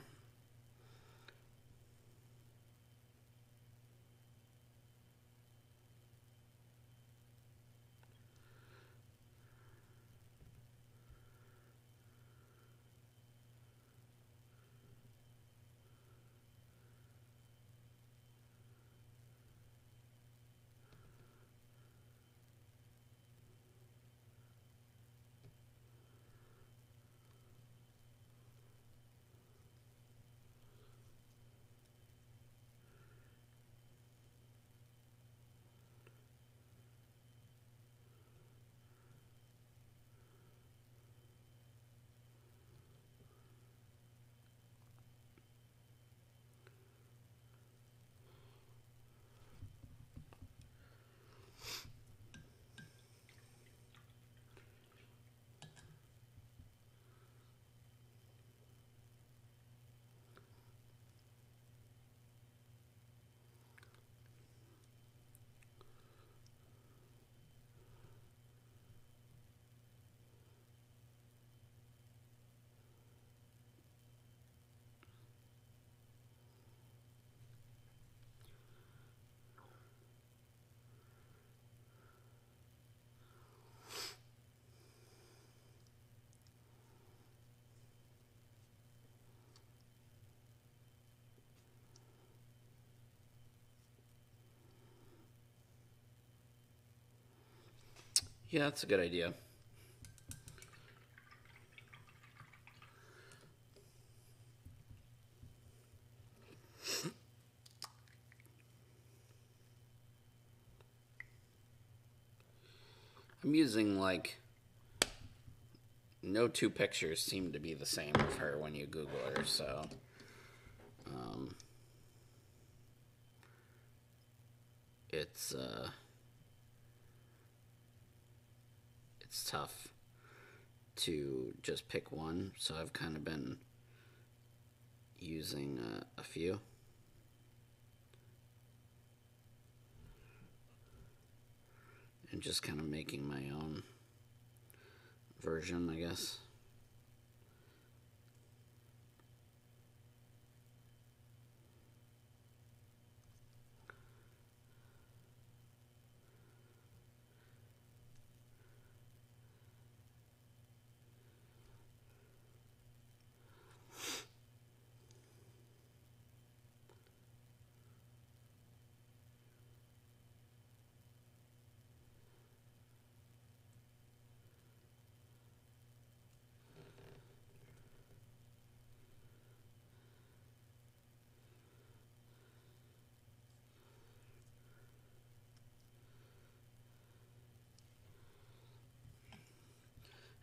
Yeah, that's a good idea. I'm using like no two pictures seem to be the same of her when you Google her, so it's tough to just pick one. So I've kind of been using a few. And just kind of making my own version, I guess.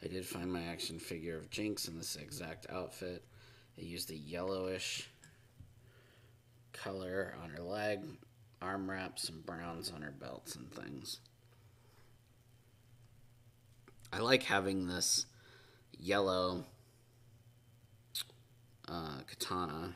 I did find my action figure of Jinx in this exact outfit. I used a yellowish color on her leg, arm wraps, and browns on her belts and things. I like having this yellow katana.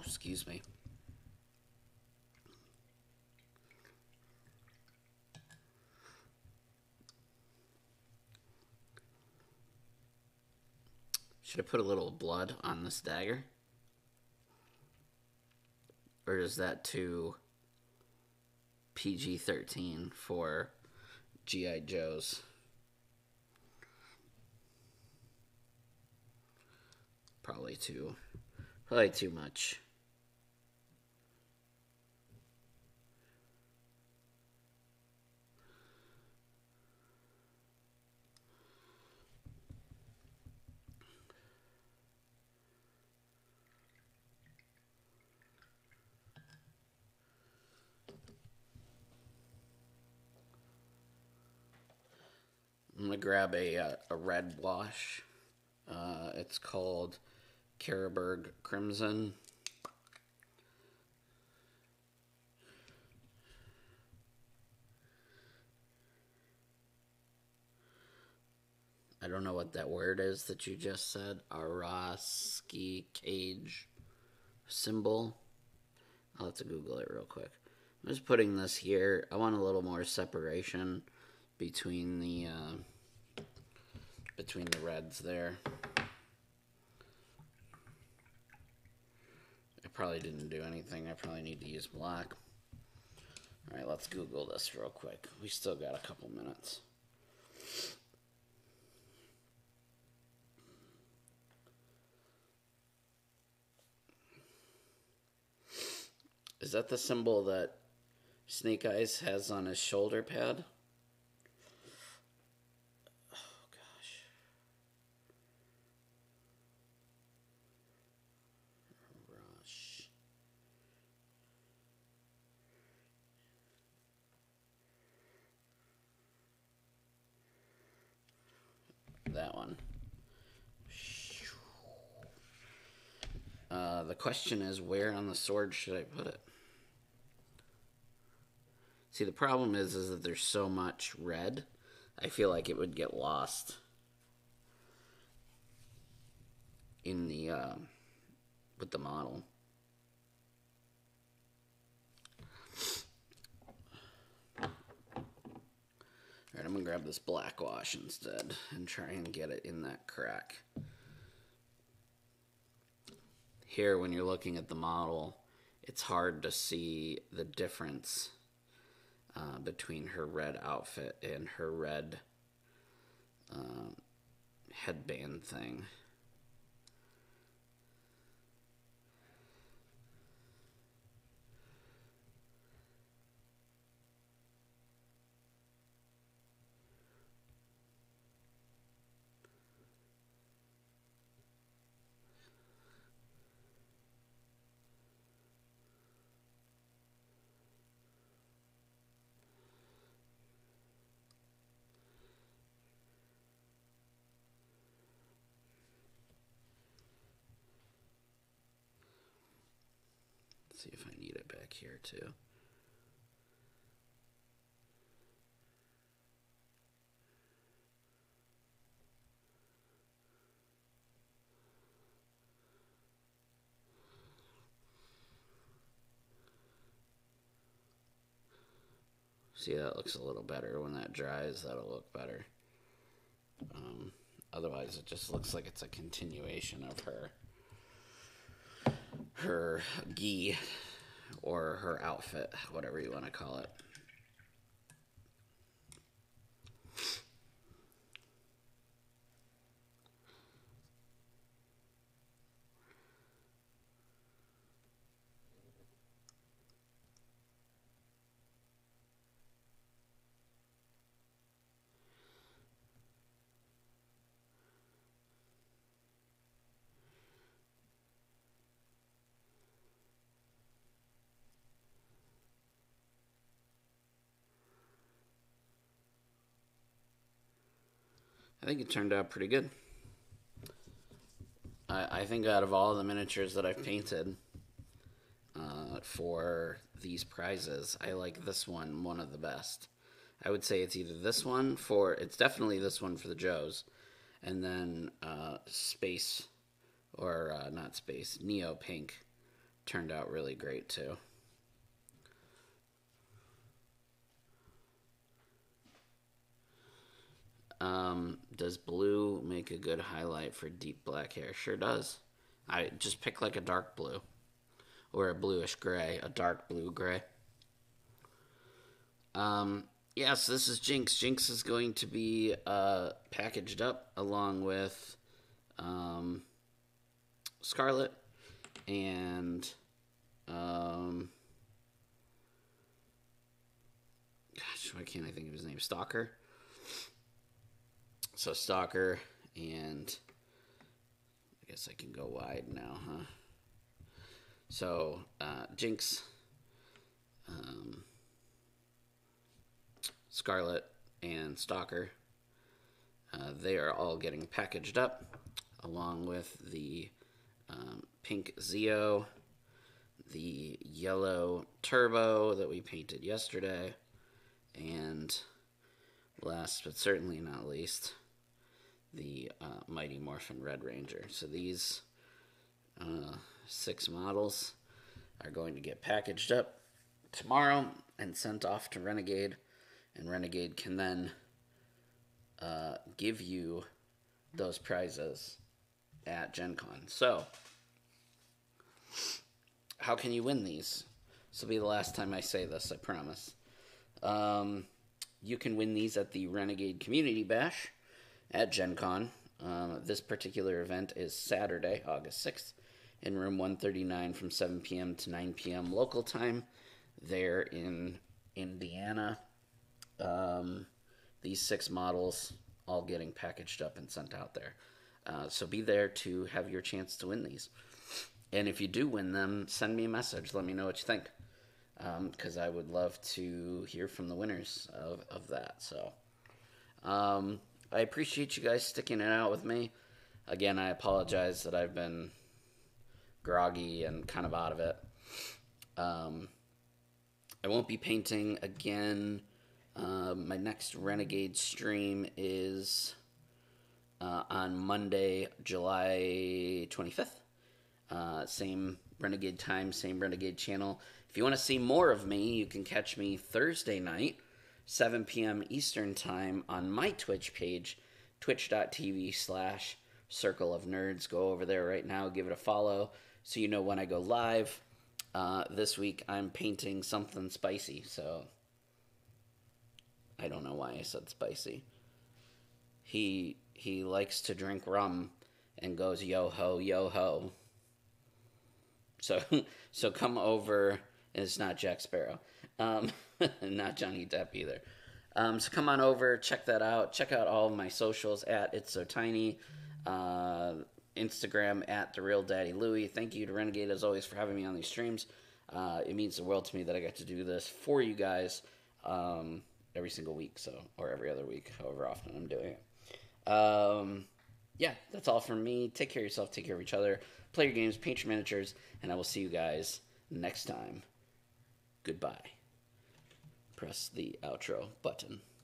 excuse me. Should I put a little blood on this dagger? Or is that too PG-13 for G.I. Joes? Probably too much. I'm gonna grab a red wash. It's called Carroburg Crimson. I don't know what that word is that you just said. Araski cage symbol. I'll have to Google it real quick. I'm just putting this here. I want a little more separation between the reds there. I probably didn't do anything. I probably need to use black. All right, let's Google this real quick. We still got a couple minutes. Is that the symbol that Snake Eyes has on his shoulder pad? Oh, gosh. Rush. That one. The question is, where on the sword should I put it? See, the problem is that there's so much red. I feel like it would get lost in the with the model. All right, I'm gonna grab this black wash instead and try and get it in that crack. Here, when you're looking at the model, it's hard to see the difference between her red outfit and her red headband thing. See if I need it back here too. See, that looks a little better. When that dries, that'll look better. Otherwise, it just looks like it's a continuation of her gi or her outfit, whatever you want to call it. I think it turned out pretty good. I think out of all the miniatures that I've painted for these prizes, I like this one of the best. I would say it's either this one it's definitely this one for the Joes, and then Space, or not Space, Neo Pink turned out really great too. Does blue make a good highlight for deep black hair? Sure does. I just pick like a dark blue or a bluish gray, a dark blue gray. Yes, this is Jinx. Jinx is going to be packaged up along with Scarlet and gosh, why can't I think of his name? Stalker. So Stalker, and I guess I can go wide now, huh? So Jinx, Scarlet, and Stalker, they are all getting packaged up, along with the pink Zeo, the yellow Turbo that we painted yesterday, and last but certainly not least, the Mighty Morphin Red Ranger. So these 6 models are going to get packaged up tomorrow and sent off to Renegade, and Renegade can then give you those prizes at Gen Con. So, how can you win these? This will be the last time I say this, I promise. You can win these at the Renegade Community Bash at Gen Con. This particular event is Saturday, August 6th, in room 139 from 7 p.m. to 9 p.m. local time there in Indiana. These 6 models all getting packaged up and sent out there. So be there to have your chance to win these. And if you do win them, send me a message. Let me know what you think. Because I would love to hear from the winners of that. So I appreciate you guys sticking it out with me. Again, I apologize that I've been groggy and kind of out of it. I won't be painting again. My next Renegade stream is on Monday, July 25th. Same Renegade time, same Renegade channel. If you want to see more of me, you can catch me Thursday night, 7 p.m. Eastern time on my Twitch page, twitch.tv/Circle of Nerds. Go over there right now, give it a follow so you know when I go live. This week I'm painting something spicy, so I don't know why I said spicy. He likes to drink rum and goes yo ho, yo ho. So come over, and it's not Jack Sparrow, not Johnny Depp either. So come on over, check that out. Check out all of my socials at It's So Tiny, Instagram at The Real Daddy Louie. Thank you to Renegade as always for having me on these streams. It means the world to me that I get to do this for you guys every single week, or every other week, however often I'm doing it. Yeah, that's all from me. Take care of yourself, take care of each other, play your games, paint your miniatures, and I will see you guys next time. Goodbye. Press the outro button.